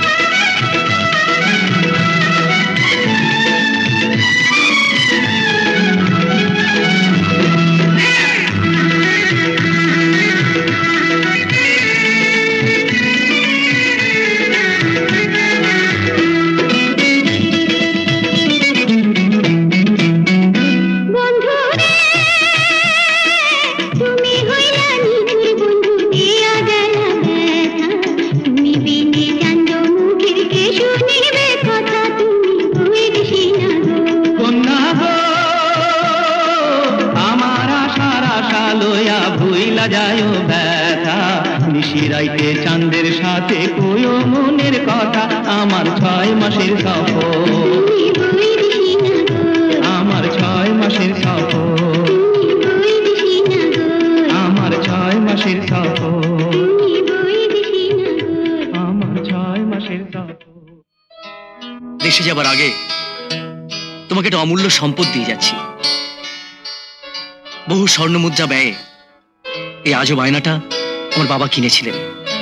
নিশিরাইতে চাঁদের সাথে কইও মনের কথা আমার 6 মাসের সফর, আমার 6 মাসের সফর। যাবার আগে তোমাকে একটা অমূল্য সম্পদ দিয়ে যাচ্ছি। বহু স্বর্ণ মুদ্রা ব্যয়ে এই আজব আয়নাটা আমার বাবা কিনেছিলেন।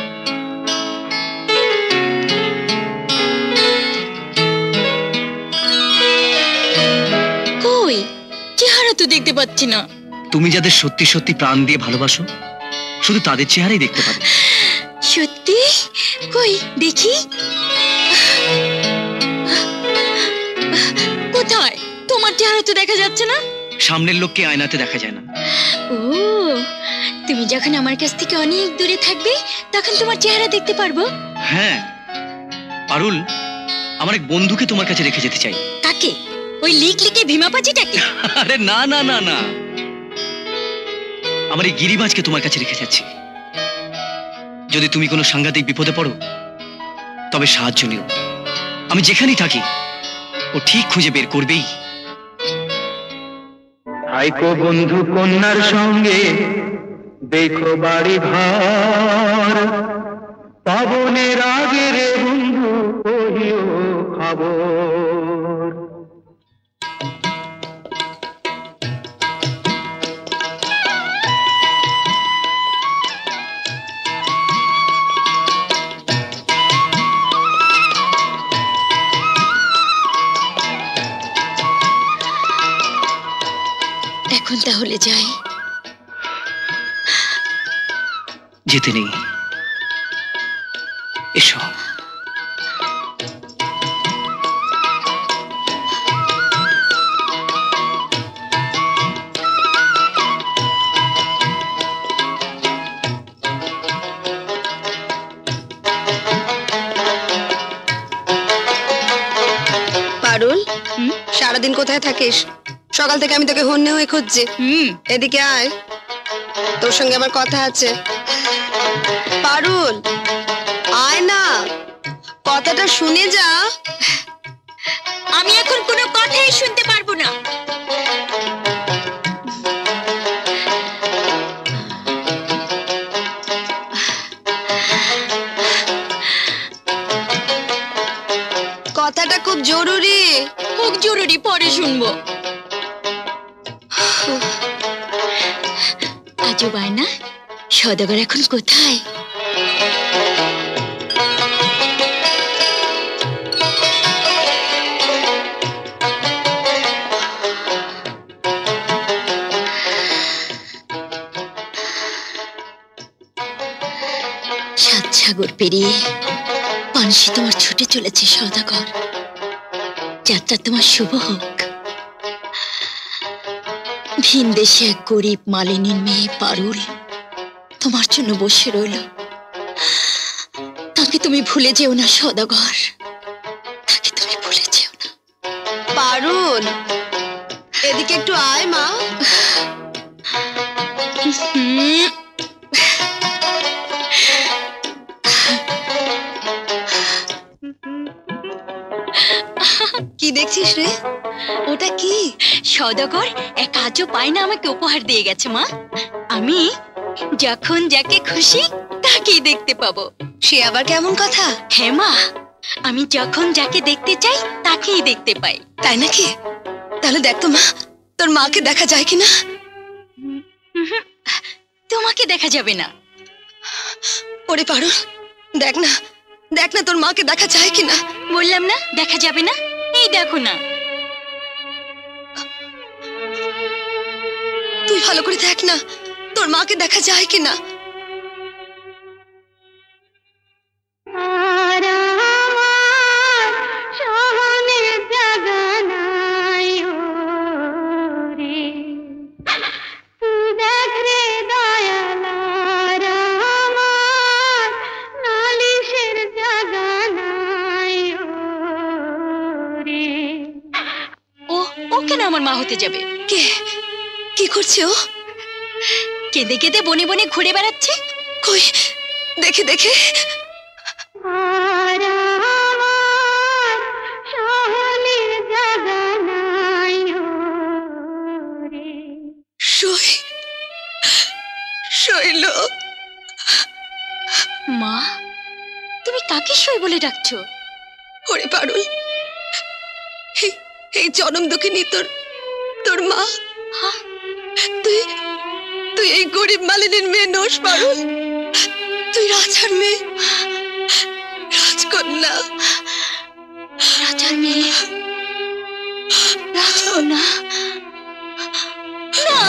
কই চেহারা তো দেখতে পাচ্ছি না। তুমি যাদের সত্যি সত্যি প্রাণ দিয়ে ভালোবাসো শুধু তাদের চেহারাই দেখতে পাবে। সত্যি? কই দেখি। কোথায়? তোমার চেহারা তো দেখা যাচ্ছে না। সামনের লোককে আয়নাতে দেখা যায় না। ও, তুমি যখন আমার কাছ থেকে অনেক দূরে থাকবে তখন তোমার চেহারা দেখতে পারবো। হ্যাঁ পারুল, আমার এক বন্ধুকে তোমার কাছে রেখে যেতে চাই। কাকে? ওই লিক লিকে ভীমাপাচিটাকে? আরে না না না না, আমার এই গিরিবাজকে তোমার কাছে রেখে যাচ্ছি। যদি তুমি কোনো সাংঘাতিক বিপদে পড়ো তবে সাহায্য নিও। আমি যেখানেই থাকি ও ঠিক খুঁজে বের করবেই। আইকো বন্ধু কন্যার সঙ্গে দেখো বাড়ি ঘর, পাবনের আগে রে বন্ধু কহিও খবর। এখন তাহলে যাই। যেতে নেই, এসো। পারুল, সারাদিন কোথায় থাকিস? সকাল থেকে আমি তোকে হন্যে হয়ে খুঁজছি। এদিকে আয়, তোর সঙ্গে আমার কথা আছে। পারুল আয় না, কথাটা শুনে যা। আমি এখন কোনো কথাই শুনতে পারবো না। কথাটা খুব জরুরি। খুব জরুরি, পরে শুনবো। আজব আয়না, সওদাগর এখন কোথায়? সাত সাগর পেরিয়ে পানসি তোমার ছুটে চলেছে সওদাগর। যাত্রা তোমার শুভ হোক। ভিন দেশে এক গরিব মালিনীর মেয়ে পারুল তোমার জন্য বসে রইল। তাকে তুমি ভুলে যেও না সওদাগর, তাকে তুমি ভুলে যেও না। পারুল এদিকে একটু আয় মা। কি দেখছিস রে? ওটা কি? সওদাগর এক আজব আয়না আমাকে উপহার দিয়ে গেছে মা। আমি যখন যাকে খুশি তাকেই দেখতে পাবো। সে আবার কেমন কথা? হ্যাঁ মা, আমি যখন যাকে দেখতে চাই তাকেই দেখতে পাই। তাই নাকি? তাহলে দেখ তো মা, তোর মাকে দেখা যায় কিনা। তোমাকে দেখা যাবে না। ওরে পারুল, দেখ না, দেখ না তোর মাকে দেখা যায় কিনা। বললাম না দেখা যাবে না, এই দেখো না। তুই ভালো করে দেখ না তোর মাকে দেখা যায় কিনা। আমার মা হতে যাবে। কে? কি করছে ও? কেঁদে কেঁদে বনে বনে ঘুরে বেড়াচ্ছে। কই দেখে দেখে। শৈল। মা, তুমি কাকে শৈ বলে ডাকছো? ওরে পারুল, এই জনম দুঃখিনী তোর মা। তুই তুই এই গরিব মালিনীর মেয়ে নোস পারুল, তুই রাজার মেয়ে, রাজকন্যা। রাজার মেয়ে, রাজকন্যা। না,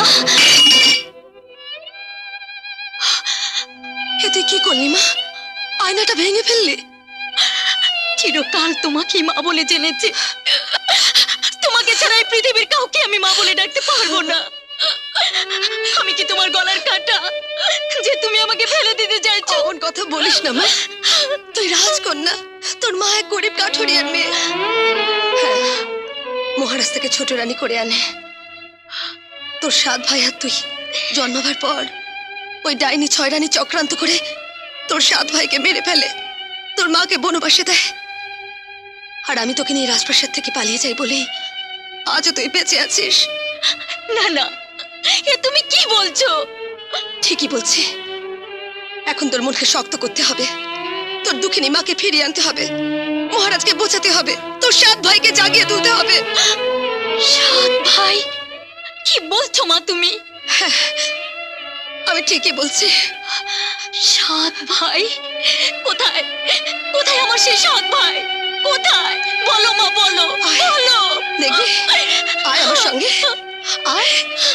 এতে কি করলি মা? আয়নাটা ভেঙে ফেললি? চিরকাল তোমাকেই মা বলে জেনেছে। তোমাকে ছাড়া এই পৃথিবীর কাউকে আমি মা বলে ডাকতে পারবো না। আমি কি তোমার গলার কাঁটা যে তুমি আমাকে ফেলে দিতে চাইছো? এমন কথা বলিস না মা, তুই রাজকন্যা, তোর মা এক গরিব কাঠুরিয়ার মেয়ে। হ্যাঁ, মহারাজ থেকে ছোট রানী করে আনে। তোর 7 ভাই আর তুই জন্মাবার পর ওই ডাইনি 6 রানী চক্রান্ত করে তোর 7 ভাইকে মেরে ফেলে, তোর মাকে বনবাসে দেয়। আর আমি তোকে নিয়ে রাজপ্রাসাদ থেকে পালিয়ে যাই বলেই আজও তুই বেঁচে আছিস। না না, এ তুমি কি বলছো? ঠিকই বলছি। এখন তোর মনকে শক্ত করতে হবে, তোর দুঃখিনী মাকে ফিরিয়ে আনতে হবে, মহারাজকে বোঝাতে হবে, তোর 7 ভাইকে জাগিয়ে তুলতে হবে। 7 ভাই? কি বলছো মা তুমি? হ্যাঁ, আমি ঠিকই বলছি। 7 ভাই? কোথায় কোথায় আমার সেই 7 ভাই? কোথায়? বলো মা, বলো বলো। দেখি, আয় আমার সঙ্গে, আয়।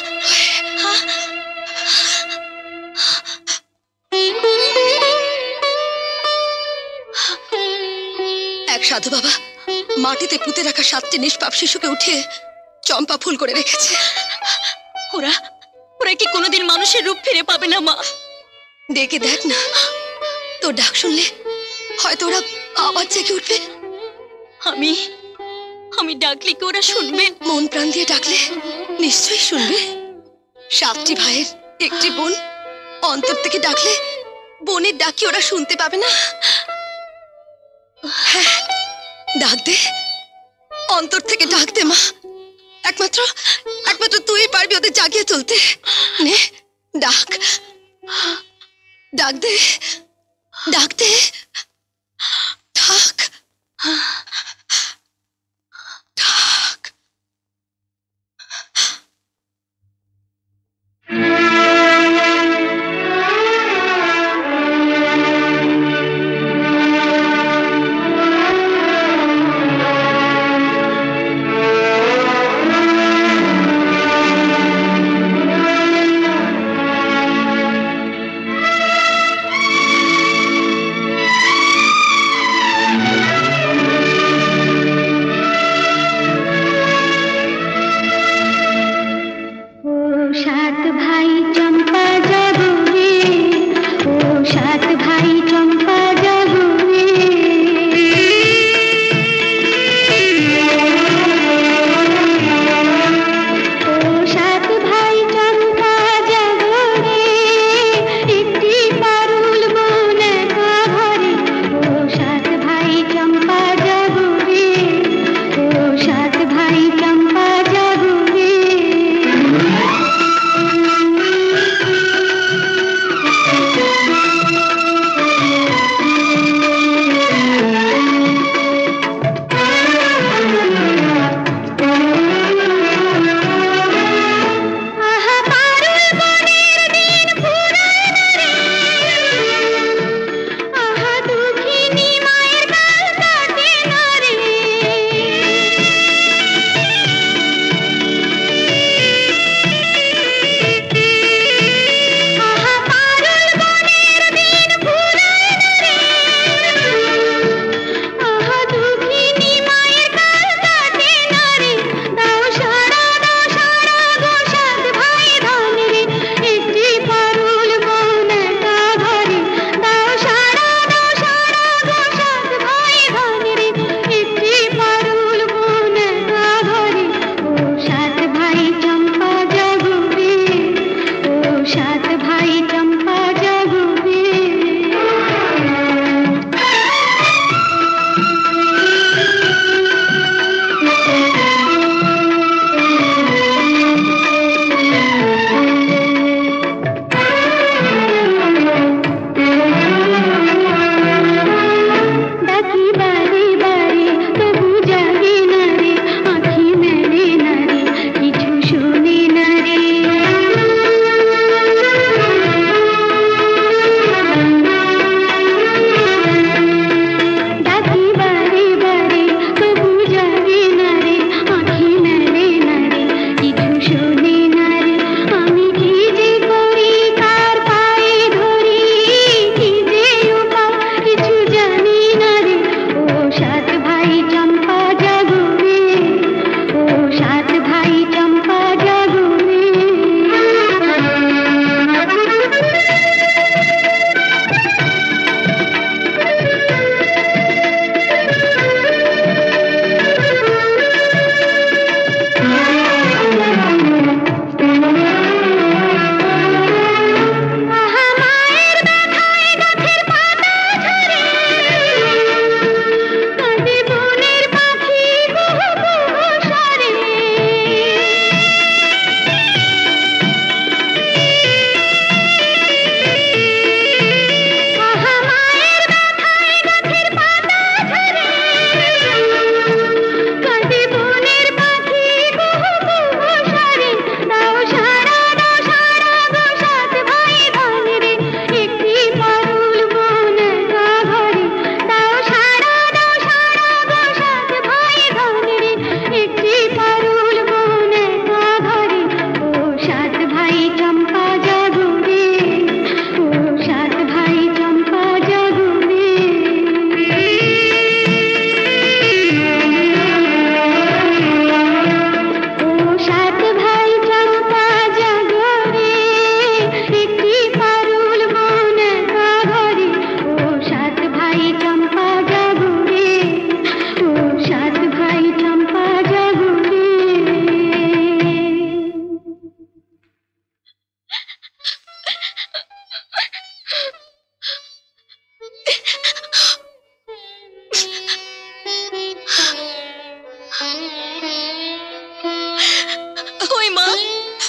এক সাধু বাবা মাটিতে পুঁতে রাখা 7টি নিষ্পাপ শিশুকে উঠিয়ে চম্পা ফুল করে রেখেছে। ওরা ওরা কি কোনোদিন মানুষের রূপ ফিরে পাবে না মা? ডেকে দেখ না, তোর ডাক শুনলে হয়তো ওরা আবার জেগে উঠবে। আমি ডাকলে কি ওরা শুনবে? মন প্রাণ দিয়ে ডাকলে নিশ্চয়ই শুনবে। 7টি ভাইয়ের একটি বোন, অন্তর থেকে ডাকলে বোনের ডাকি ওরা শুনতে পাবে না? হ্যাঁ, ডাক দে, অন্তর থেকে ডাক দে মা। একমাত্র তুই পারবি ওদের জাগিয়ে তুলতে। নে, ডাক ডাক দে, ডাক দে, ডাক।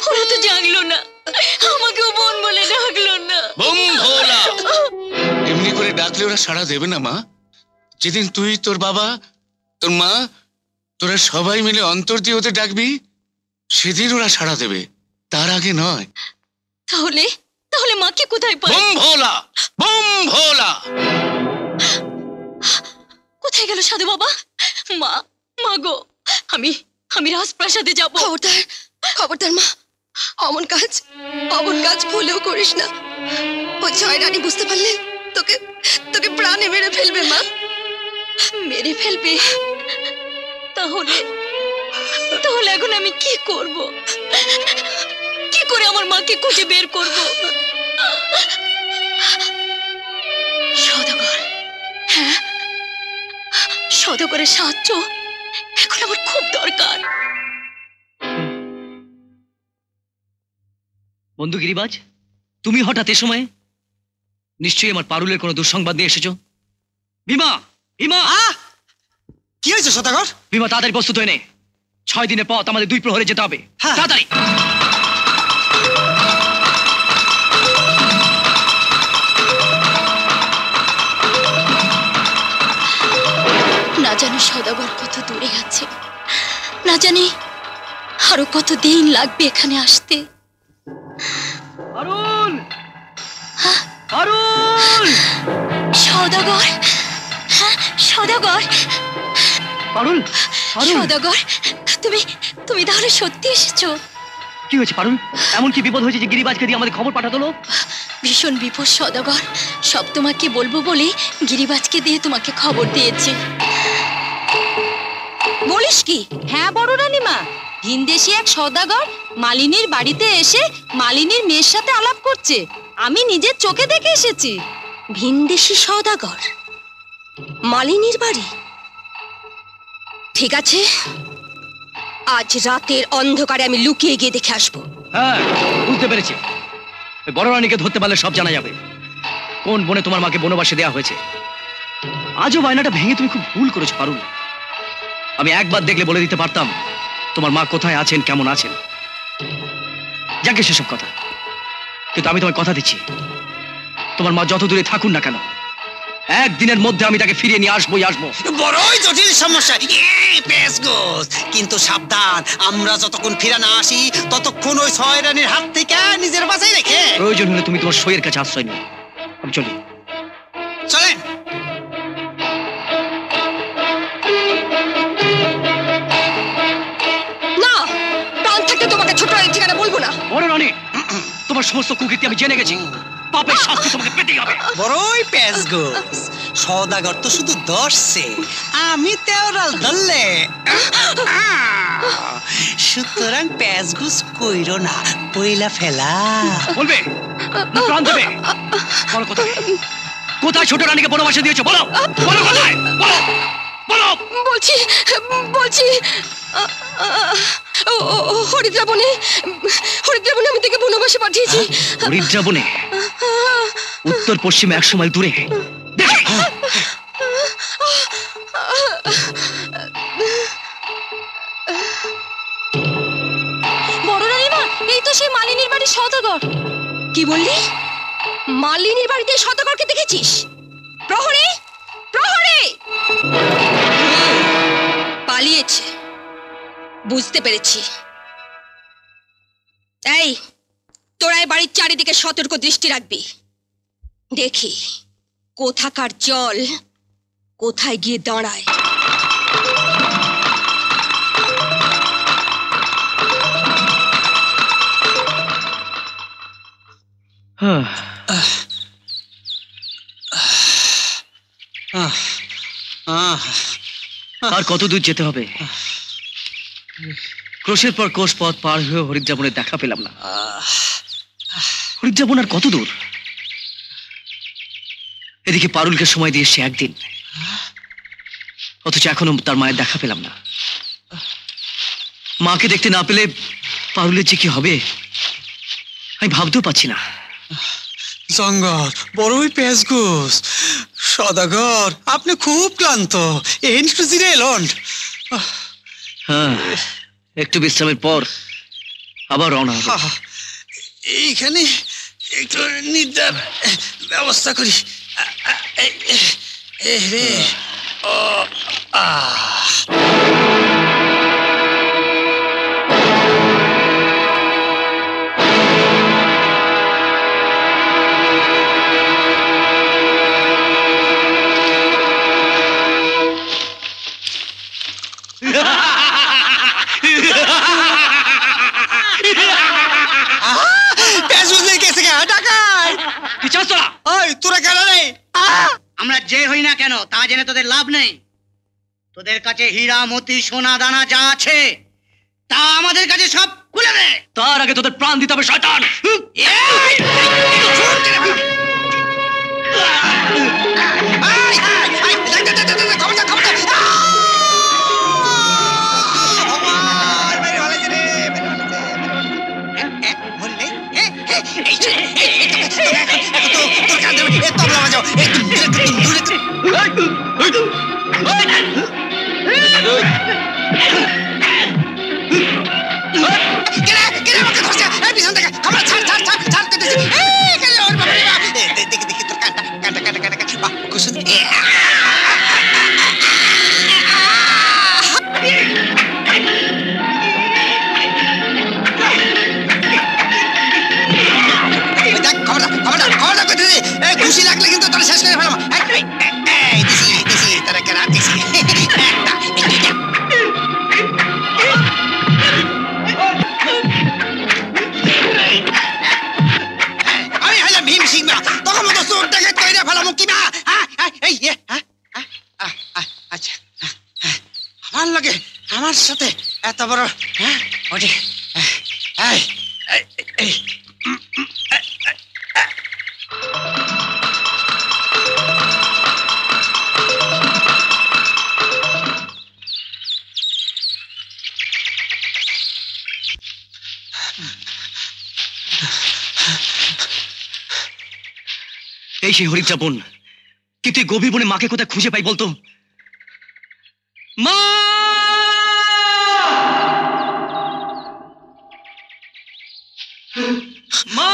ওরা তো জাগলো না, আমাকেও বোন বলে ডাকলো না। বোম ভোলা, এমনি করে ডাকলে ওরা সাড়া দেবে না মা। যেদিন তুই, তোর বাবা, তোর মা, তোরা সবাই মিলে অন্তর দিয়ে ওদের ডাকবি, সেদিন ওরা সাড়া দেবে, তার আগে নয়। তাহলে তাহলে মাকে কোথায় পাই? বোম ভোলা, বোম ভোলা। কোথায় গেল সাধু বাবা? মা, মা গো, আমি রাজপ্রাসাদে যাবো। খবরদার, খবরদার মা, অমন কাজ ভুলেও করিস না। ওই জয় রানী বুঝতে পারলে তোকে তোকে প্রাণে মেরে ফেলবে মা। মেরে ফেলবে? তাহলে তাহলে এখন আমি কি করব? কি করে আমার মাকে খুঁজে বের করব? সওদাগর, হ্যাঁ, সওদাগরের সাহায্য এখন আমার খুব দরকার। বন্ধু গিরিবাজ, তুমি হঠাৎ এ সময়ে? নিশ্চয়ই আমার পারুলের কোনো দুঃসংবাদ নিয়ে এসেছো। ভীমা, ভীমা! কি হয়েছে সদাগর? ভীমা, তাড়াতাড়ি প্রস্তুত হয়ে নে। 6 দিনের পথ, আমাদের 2 প্রহরে যেতে হবে। তাড়াতাড়ি। না জানি সওদাগর কত দূরে আছে, না জানি আরো কত দিন লাগবে এখানে আসতে। পারুল! পারুল! সওদাগর, হ্যাঁ সওদাগর। পারুল! সওদাগর, তুমি তাহলে সত্যি এসেছো? কি হয়েছে পারুল? এমন কি বিপদ হয়েছে যে গিরিবাজকে দিয়ে আমাদের খবর পাঠাতো? ভীষণ বিপদ সওদাগর, সব তোমাকে বলবো বলে গিরিবাজকে দিয়ে তোমাকে খবর দিয়েছে। বলিস কি? হ্যাঁ বড় রানীমা, ভিনদেশি এক সওদাগর মালিনীর বাড়িতে এসে মালিনীর মেয়ের সাথে আলাপ করছে। আমি নিজের চোখে দেখে এসেছি। ভিনদেশি সওদাগর মালিনীর বাড়ি? ঠিক আছে, আজ রাতের অন্ধকারে আমি লুকিয়ে গিয়ে দেখে আসবো। হ্যাঁ, বুঝতে পেরেছি। বড় রানীকে ধরতে পারলে সব জানা যাবে। কোন বনে তোমার মাকে বনবাসে দেওয়া হয়েছে। আজও বায়নাটা ভেঙে তুমি খুব ভুল করেছো পারুল। আমি একবার দেখলে বলে দিতে পারতাম তোমার মা কোথায় আছেন, কেমন আছেন। যাকে সেসব কথা, কিন্তু আমি তোমায় কথা দিচ্ছি, তোমার মা যত দূরে থাকুন না কেন, একদিনের মধ্যে আমি তাকে ফিরিয়ে নিয়ে আসবোই আসবো। বড়ই জটিল সমস্যা, কিন্তু সাবধান, আমরা যতক্ষণ ফিরে না আসি ততক্ষণ ওই ছয় রানীর হাত থেকে নিজের বাঁচাই রেখে প্রয়োজন হলে তুমি তোমার সইয়ের কাছে আশ্রয় নিও। আমি চলি। চলেন। না, প্রাণ থাকতে তোমাকে ছোট রানীর ঠিকানা বলবো না। বড় রানী, তোমার সমস্ত কুকীর্তি আমি জেনে গেছি। পাপের শাস্তি তোমাকে পেতেই হবে। বড়ই পেঁচগোছ, সওদাগর তো শুধু দর্শে, আমি তেওরাল ধরলে। সুতরাং পেঁচগোছ কইরো না, পয়লা ফেলা। বলবে না প্রাণ দেবে? বলো কোথায়, কোথায় ছোট রানীকে বনবাসে দিয়েছো? বলো, বলো কোথায়, বলো, বলো। বলছি বলছি হরিদ্রাবনে আমি থেকে বনবাসে পাঠিয়েছি। হরিদ্রাবনে? উত্তর পশ্চিমে 100 মাইল দূরে। বড় রানীমা, এই তো সেই মালিনীর বাড়ির সওদাগর। কি বললি? মালিনীর বাড়িতে সওদাগরকে দেখেছিস? প্রহরী, প্রহরী! পালিয়েছে, বুঝতে পেরেছি। এই, তোরা এই বাড়ির চারিদিকে সতর্ক দৃষ্টি রাখবি। দেখি কোথাকার জল কোথায় গিয়ে দাঁড়ায়। আর কত দূর যেতে হবে? ক্রোশের পর কোষ পথ পার হয়ে হরিদ্রাবনের দেখা পেলাম না। হরিদ্রাবন আর কত দূর? এদিকে পারুলকে সময় দিয়ে এসছে 1 দিন, অথচ এখনো তার মায়ের দেখা পেলাম না। মাকে দেখতে না পেলে পারুলের যে কি হবে আমি ভাবতেও পাচ্ছি না। জঙ্গল, বড়ই পেঁচগোছ। সওদাগর, আপনি খুব ক্লান্ত, একটু জিরে এলন। হ্যাঁ, একটু বিশ্রামের পর আবার রওনা হবে। এইখানে একটু নিদ্রার ব্যবস্থা করি। রে ও আমরা যে হই না কেন তা জেনে তোদের লাভ নেই। তোদের কাছে হীরা মতি সোনা দানা যা আছে তা আমাদের কাছে সব খুলে দে। তার আগে তোদের প্রাণ দিতে হবে শয়তান। খুশি লাগলে কিন্তু তোরা শেষ করে ফেলাম। আমি হলাম ভীম সিং, তখন মতো চোর দেখে তৈরি ফেলাম কিনা। আচ্ছা আমার লাগে আমার সাথে এত বড় ওটি এই সেই হরিপ্জা বোন, কিন্তু এই গভীর বনে মাকে কোথায় খুঁজে পাই বলতো? মা! মা!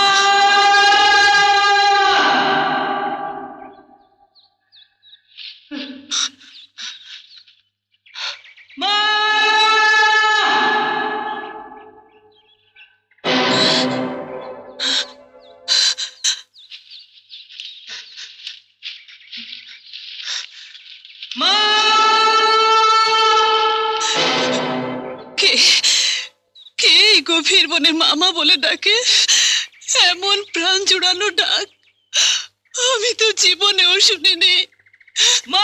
গভীর বনে মামা বলে ডাকে, এমন প্রাণ জুড়ানো ডাক আমি তো জীবনেও শুনিনি। মা!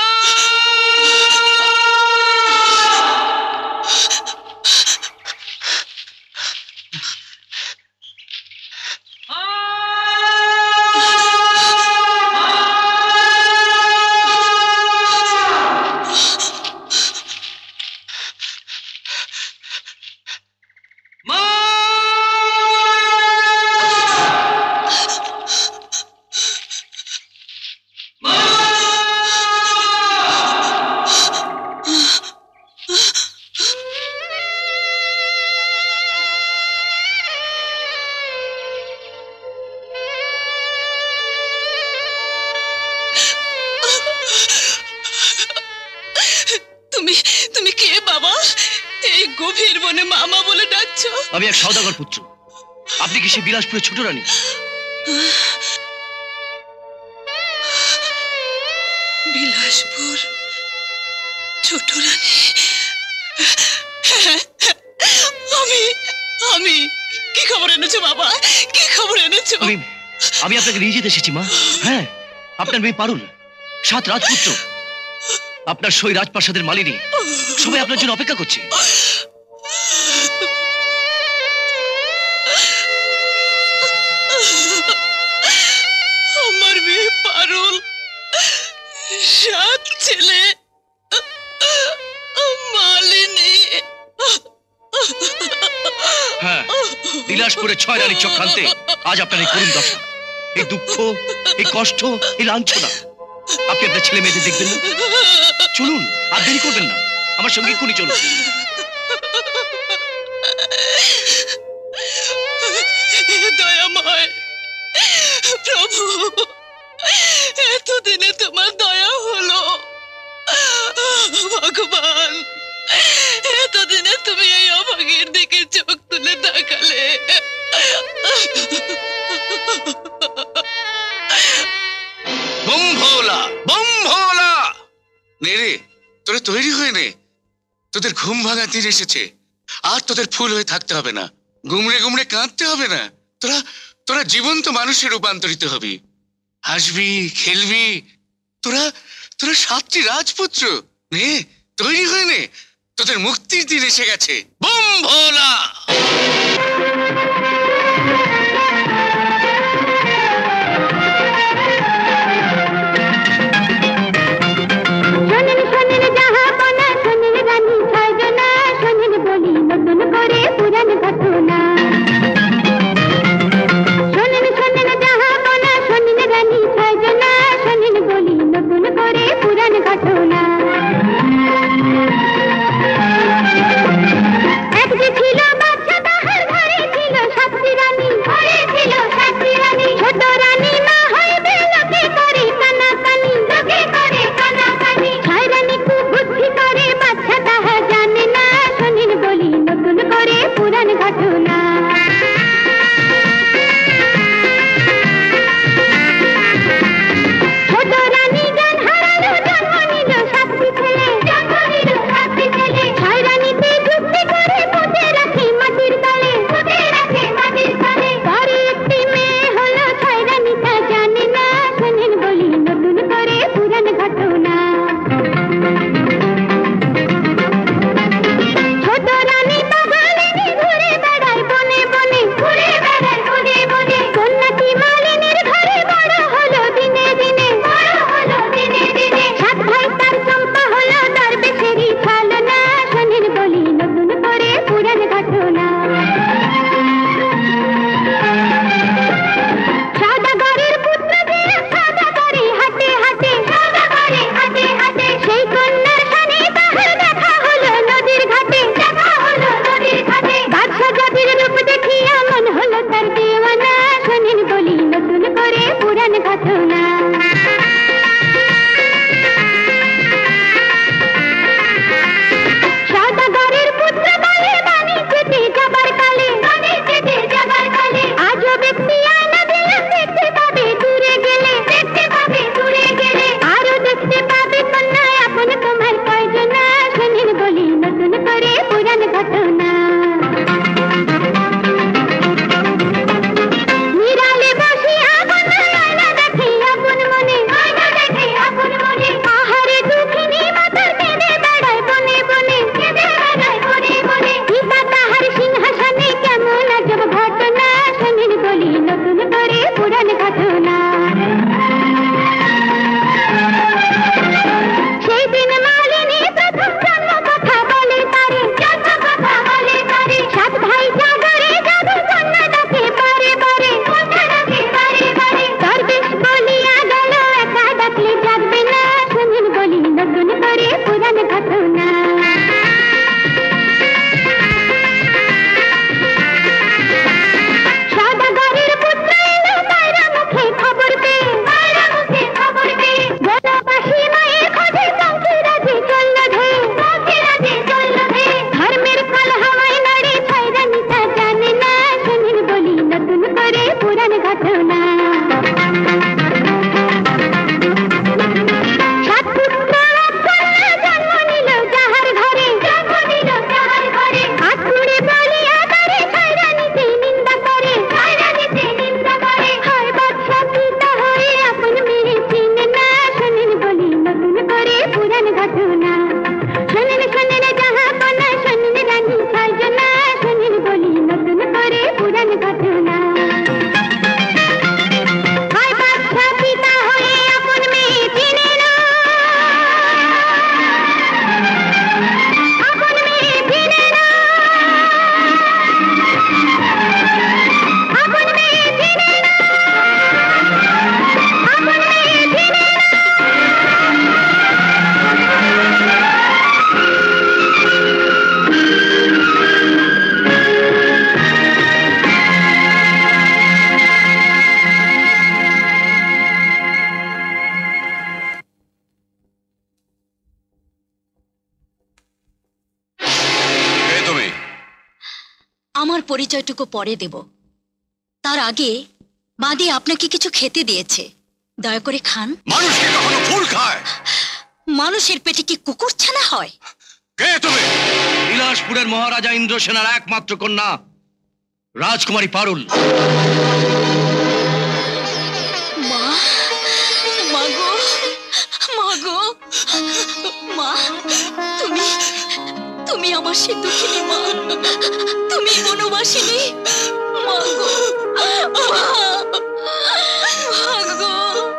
তুমি কে বাবা? এই গভীর বনে মামা বলে ডাকছো? আমি এক সওদাগর পুত্র। আপনি কি সে বিলাসপুরের ছোট রানী? বিলাসপুর ছোট রানী? আমি আমি কি খবর এনেছো বাবা? কি খবর এনেছো? আমি আপনাকে নিয়ে যেতে এসেছি মা। হ্যাঁ, আপনার মেয়ে পারুল 7 রাজপুত্র, আপনার সই রাজপ্রাসাদের মালিনী, সবাই আপনার জন্য অপেক্ষা করছে। আমার মেয়ে পারুল, 7 ছেলে, মালিনী। হ্যাঁ, বিলাসপুরের 6 রানীর চক্রান্তে আজ আপনার এই করুণ দশা, এই দুঃখ, এই কষ্ট, এই লাঞ্ছনা। আপনি আপনার ছেলে মেয়েদের দেখবেন না? চলুন, আর দেরি করবেন না, আমার সঙ্গে এক্ষুনি চলুন। প্রভু এতদিনে তোমার দয়া হলো। ভগবান এতদিনে তুমি এই অভাগীর দিকে চোখ তুলে তাকালে। বম ভোলা, বম ভোলা। নে রে, তোরা তৈরি হয়ে নে, তোদের ঘুম ভাঙা দিন এসেছে। আর তোদের ফুল হয়ে থাকতে হবে না, গুমড়ে গুমড়ে কাঁদতে হবে না। তোরা তোরা জীবন্ত মানুষে রূপান্তরিত হবি, হাসবি, খেলবি। তোরা তোরা 7টি রাজপুত্র। নে, তৈরি হয়ে নে, তোদের মুক্তির দিন এসে গেছে। বম ভোলা। এক যে ছিল বাচ্চা তাহার পরিচয়টুকু পরে দেব। তার আগে বাদে আপনাকে কিছু খেতে দিয়েছে, দয়া করে খান। মানুষ কি কখনো ফুল খায়? মানুষের পেটে কি কুকুর ছানা হয়? কে তুমি? বিলাসপুরের মহারাজা ইন্দ্রসেনার একমাত্র কন্যা রাজকুমারী পারুল। মা, মাগো, মাগো, মা, তুমি তুমি আমার সে দুঃখিনী মা, তুমি বনবাসিনী মাগো, মাগো,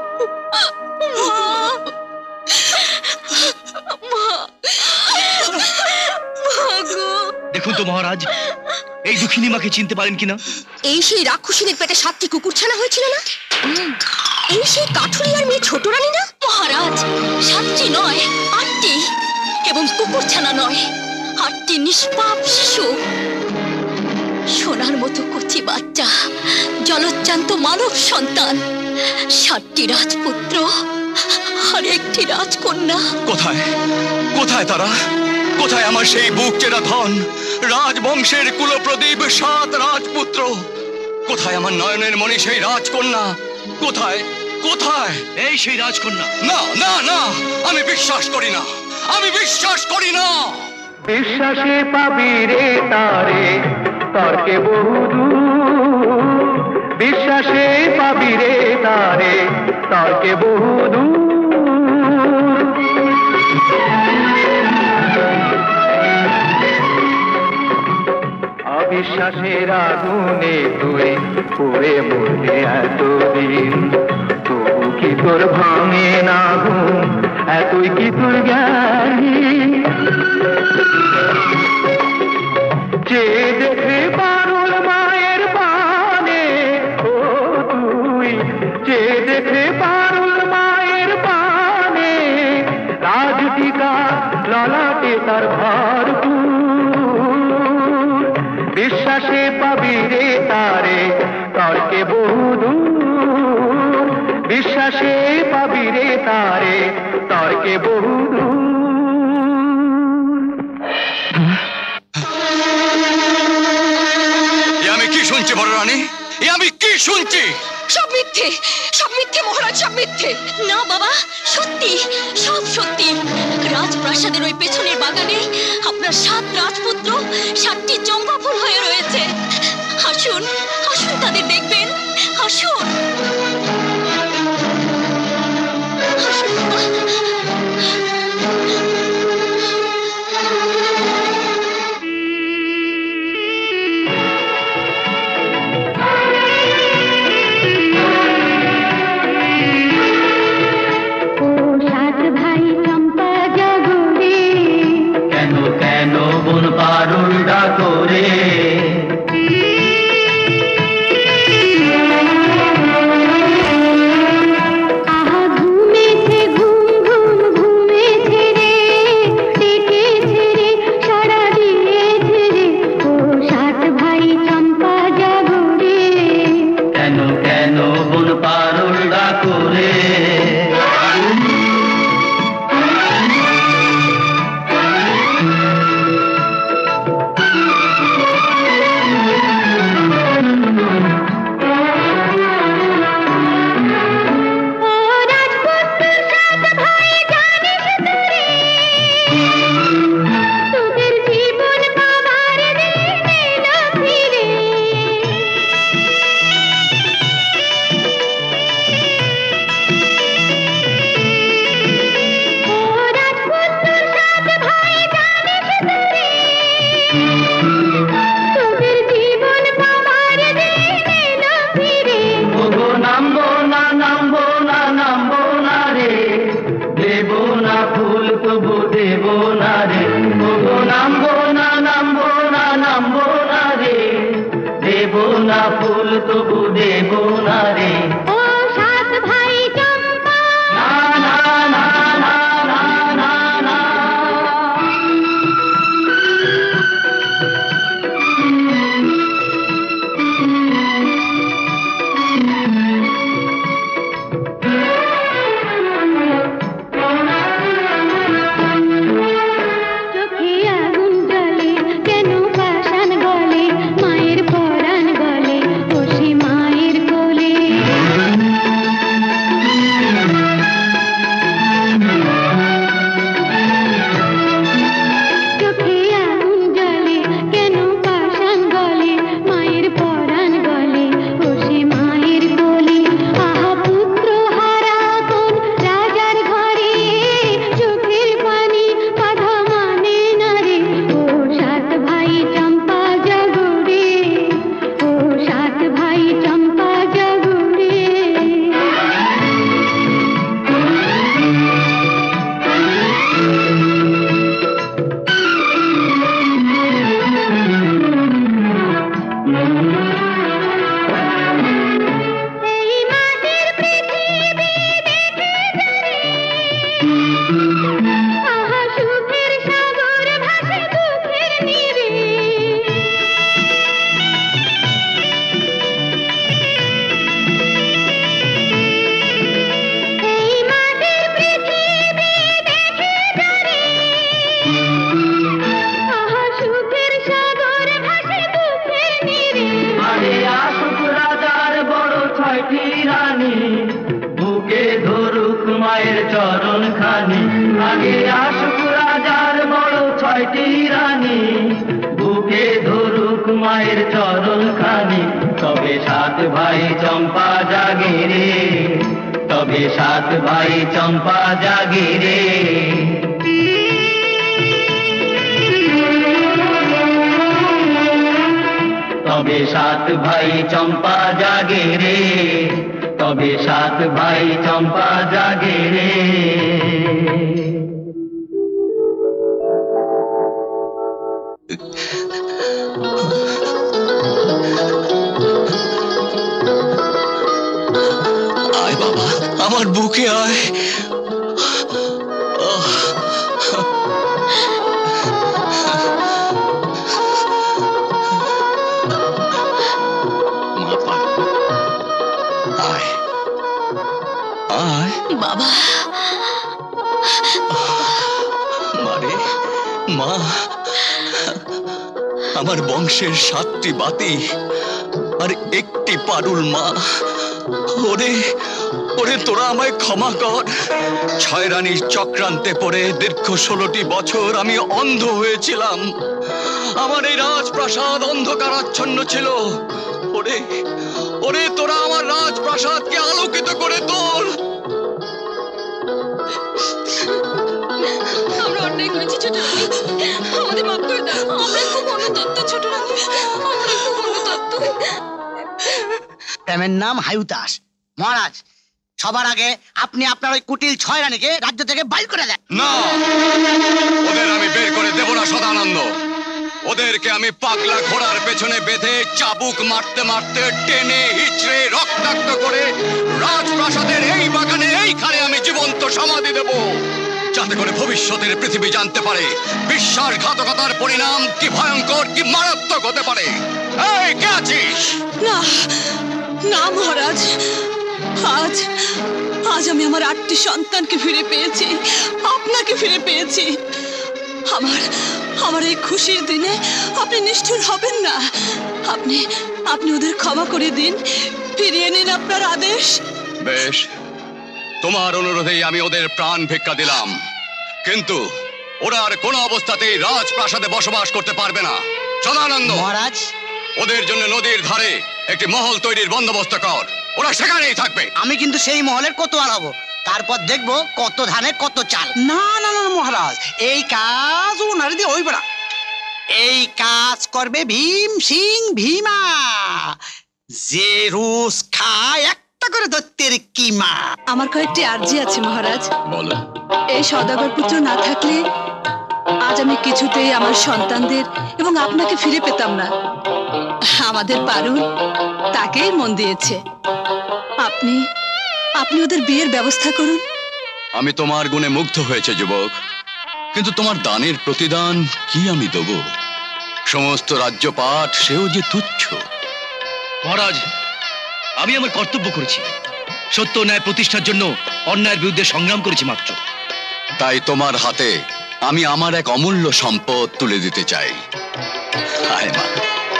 দেখুন তো মহারাজ, এই দুঃখিনী মাকে চিনতে পারেন কিনা? এই সেই রাক্ষসীদের পেটে 7টি কুকুর ছানা হয়েছিল না? এই সেই কাঠুরিয়ার মেয়ে ছোট রানী না? মহারাজ, 7টি নয় 8টি, এবং কুকুর ছানা নয়, 8টি নিষ্পাপ শিশু। সোনার মতো কচি বাচ্চা, জলজ্জান্ত মানব সন্তান, 7টি রাজপুত্র আর 1টি রাজকন্যা। কোথায় কোথায় তারা? কোথায় আমার সেই বুক চেরা ধন, রাজবংশের কুলপ্রদীপ 7 রাজপুত্র? কোথায় আমার নয়নের মণি সেই রাজকন্যা? কোথায় কোথায় এই সেই রাজকন্যা? না না না, আমি বিশ্বাস করি না, আমি বিশ্বাস করি না। বিশ্বাসে পাবি রে তারে তর্কে বহুদূর, বিশ্বাসে পাবি রে তারে তর্কে বহুদূর। অবিশ্বাসের আগুনে তুই পড়ে মরবে এতদিন, তবু কি তোর ভাঙে না ঘুম, এতই কি তোর জ্ঞানী? চেয়ে দেখে পারুল মায়ের পানে, ও তুই চেয়ে দেখে পারুল মায়ের পানে, রাজটিকা ললাটে তার ভরপুর। বিশ্বাসে পাবি রে তারে তর্কে বহুদূর, বিশ্বাসে পাবি রে তারে তর্কে বহুদূর। আমি কি শুনছি বড় রানী? আমি কি শুনছি? সব মিথ্যে, সব মিথ্যে মহারাজ, সব মিথ্যে। না বাবা, সত্যি, সব সত্যি। রাজপ্রাসাদের ওই পেছনের বাগানে আপনার 7 রাজপুত্র 7টি চম্পা ফুল হয়ে রয়েছে। আসুন, আসুন তাদের দেখবেন, আসুন। বোন পারুল ডাকো রে, আহা ঘুমেছে ঘুম ঘুম ঘুমেছে রে, ডেকেছে রে, সারা দিয়েছে রে, ও 7 ভাই চম্পা জাগো রে। কেন কেন বোন পারুল ডাকো রে, ফুল তবু দেব না রে। ও 7 ভাই চম্পা, না না না না না না না। চোখে আগুন জ্বলে, কেন পাষাণ গলে, মায়ের ছয়টি রানী, বুকে ধরুক মায়ের চরণ খানি। আগে আসুক রাজার বড় ছয়টি রানী, বুকে ধরুক মায়ের চরণ খানি। তবে সাত ভাই চম্পা জাগে রে, তবে সাত ভাই চম্পা জাগে রে। তবে সাত ভাই চম্পা জাগে রে, তবে সাত ভাই চম্পা জাগে রে। আয় বাবা, আমার বুকে আয়। বাবা, মারে মা, আমার বংশের 7টি বাতি আর একটি পারুল মা। ওরে ওরে, তোরা আমায় ক্ষমা কর। 6 রানীর চক্রান্তে পড়ে দীর্ঘ 16টি বছর আমি অন্ধ হয়েছিলাম। আমার এই রাজপ্রাসাদ অন্ধকারাচ্ছন্ন ছিল। ওরে ওরে, তোরা আমার রাজপ্রাসাদকে আলোকিত করে তোল। আমরা অন্যায় করেছি ছোট রানী, আমাদের মাফ করে দাও। আমরা খুব অনুতপ্ত ছোট রানী, আমরা খুব অনুতপ্ত। প্রেমের নাম হায়ুতাস। মহারাজ, সবার আগে আপনি আপনার ওই কুটিল 6 রানীকে রাজ্য থেকে বাইর করে দেন। না, ওদের আমি বের করে দেব না সদানন্দ। ওদেরকে আমি পাগলা ঘোড়ার পেছনে বেঁধে চাবুক মারতে মারতে টেনে হিচড়ে রক্তাক্ত করে রাজপ্রাসাদের এই বাগানে এইখানে আমি জীবন্ত সমাধি দেব, যাতে করে ভবিষ্যতের পৃথিবী জানতে পারে বিশ্বাসঘাতকতার পরিণাম কি ভয়ঙ্কর, কি মারাত্মক হতে পারে। এই, কে আছিস? না না মহারাজ, আজ আজ আমি আমার 8টি সন্তানকে ফিরে পেয়েছি, আপনাকে ফিরে পেয়েছি। আমার এই খুশির দিনে আপনি নিষ্ঠুর হবেন না। আপনি ওদের ক্ষমা করে দিন, ফিরিয়ে নিন আপনার আদেশ। বেশ, তোমার অনুরোধেই আমি ওদের প্রাণ ভিক্ষা দিলাম, কিন্তু ওরা আর কোনো অবস্থাতেই রাজপ্রাসাদে বসবাস করতে পারবে না। সদানন্দ মহারাজ, ওদের জন্য নদীর ধারে একটি মহল তৈরির বন্দোবস্ত কর, ওরা সেখানেই থাকবে। আমি কিন্তু সেই মহলের কোতোয়াল হব, তারপর দেখবো কত ধানে কত চাল। না না না মহারাজ, এই কাজ ওনারে দিয়ে হইবে না। এই কাজ করবে ভীম সিং ভীমা, যে রোজ খায় একটা করে দত্তের কিমা। আমার কয়েকটি আর্জি আছে মহারাজ। বলো। এই সওদাগর পুত্র না থাকলে আজ আমি কিছুতেই আমার সন্তানদের এবং আপনাকে ফিরে পেতাম না। আমাদের পারুল তাকেই মন দিয়েছে। আপনি ওদের বিয়ের ব্যবস্থা করুন। আমি তোমার গুণে মুগ্ধ হয়েছে যুবক, কিন্তু তোমার দানের প্রতিদান কি আমি দেব? সমস্ত রাজ্যপাট সেও যে তুচ্ছ। মহারাজ, আমি আমার কর্তব্য করেছি, সত্য ন্যায় প্রতিষ্ঠার জন্য অন্যায়ের বিরুদ্ধে সংগ্রাম করেছি মাত্র। তাই তোমার হাতে আমি আমার এক অমূল্য সম্পদ তুলে দিতে চাই। আয় মা,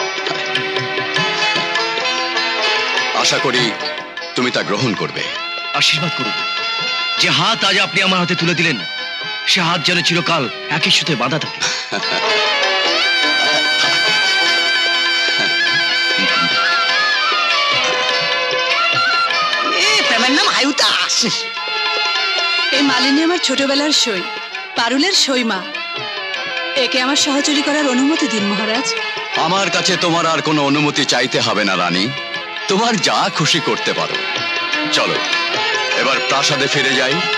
আশা করি তুমি তা গ্রহণ করবে। আশীর্বাদ করুন। যে হাত আজ আপনি আমার হাতে তুলে দিলেন, সে হাত যেন চিরকাল একই সুতে বাঁধা থাকে। প্রেমের নাম হায়ুতাস। এই মালিনী আমার ছোটবেলার সই, পারুলের সই মা। একে আমার সহচরী করার অনুমতি দিন মহারাজ। আমার কাছে তোমার আর কোনো অনুমতি চাইতে হবে না রানী, তোমার যা খুশি করতে পারো। চলো এবার প্রাসাদে ফিরে যাই।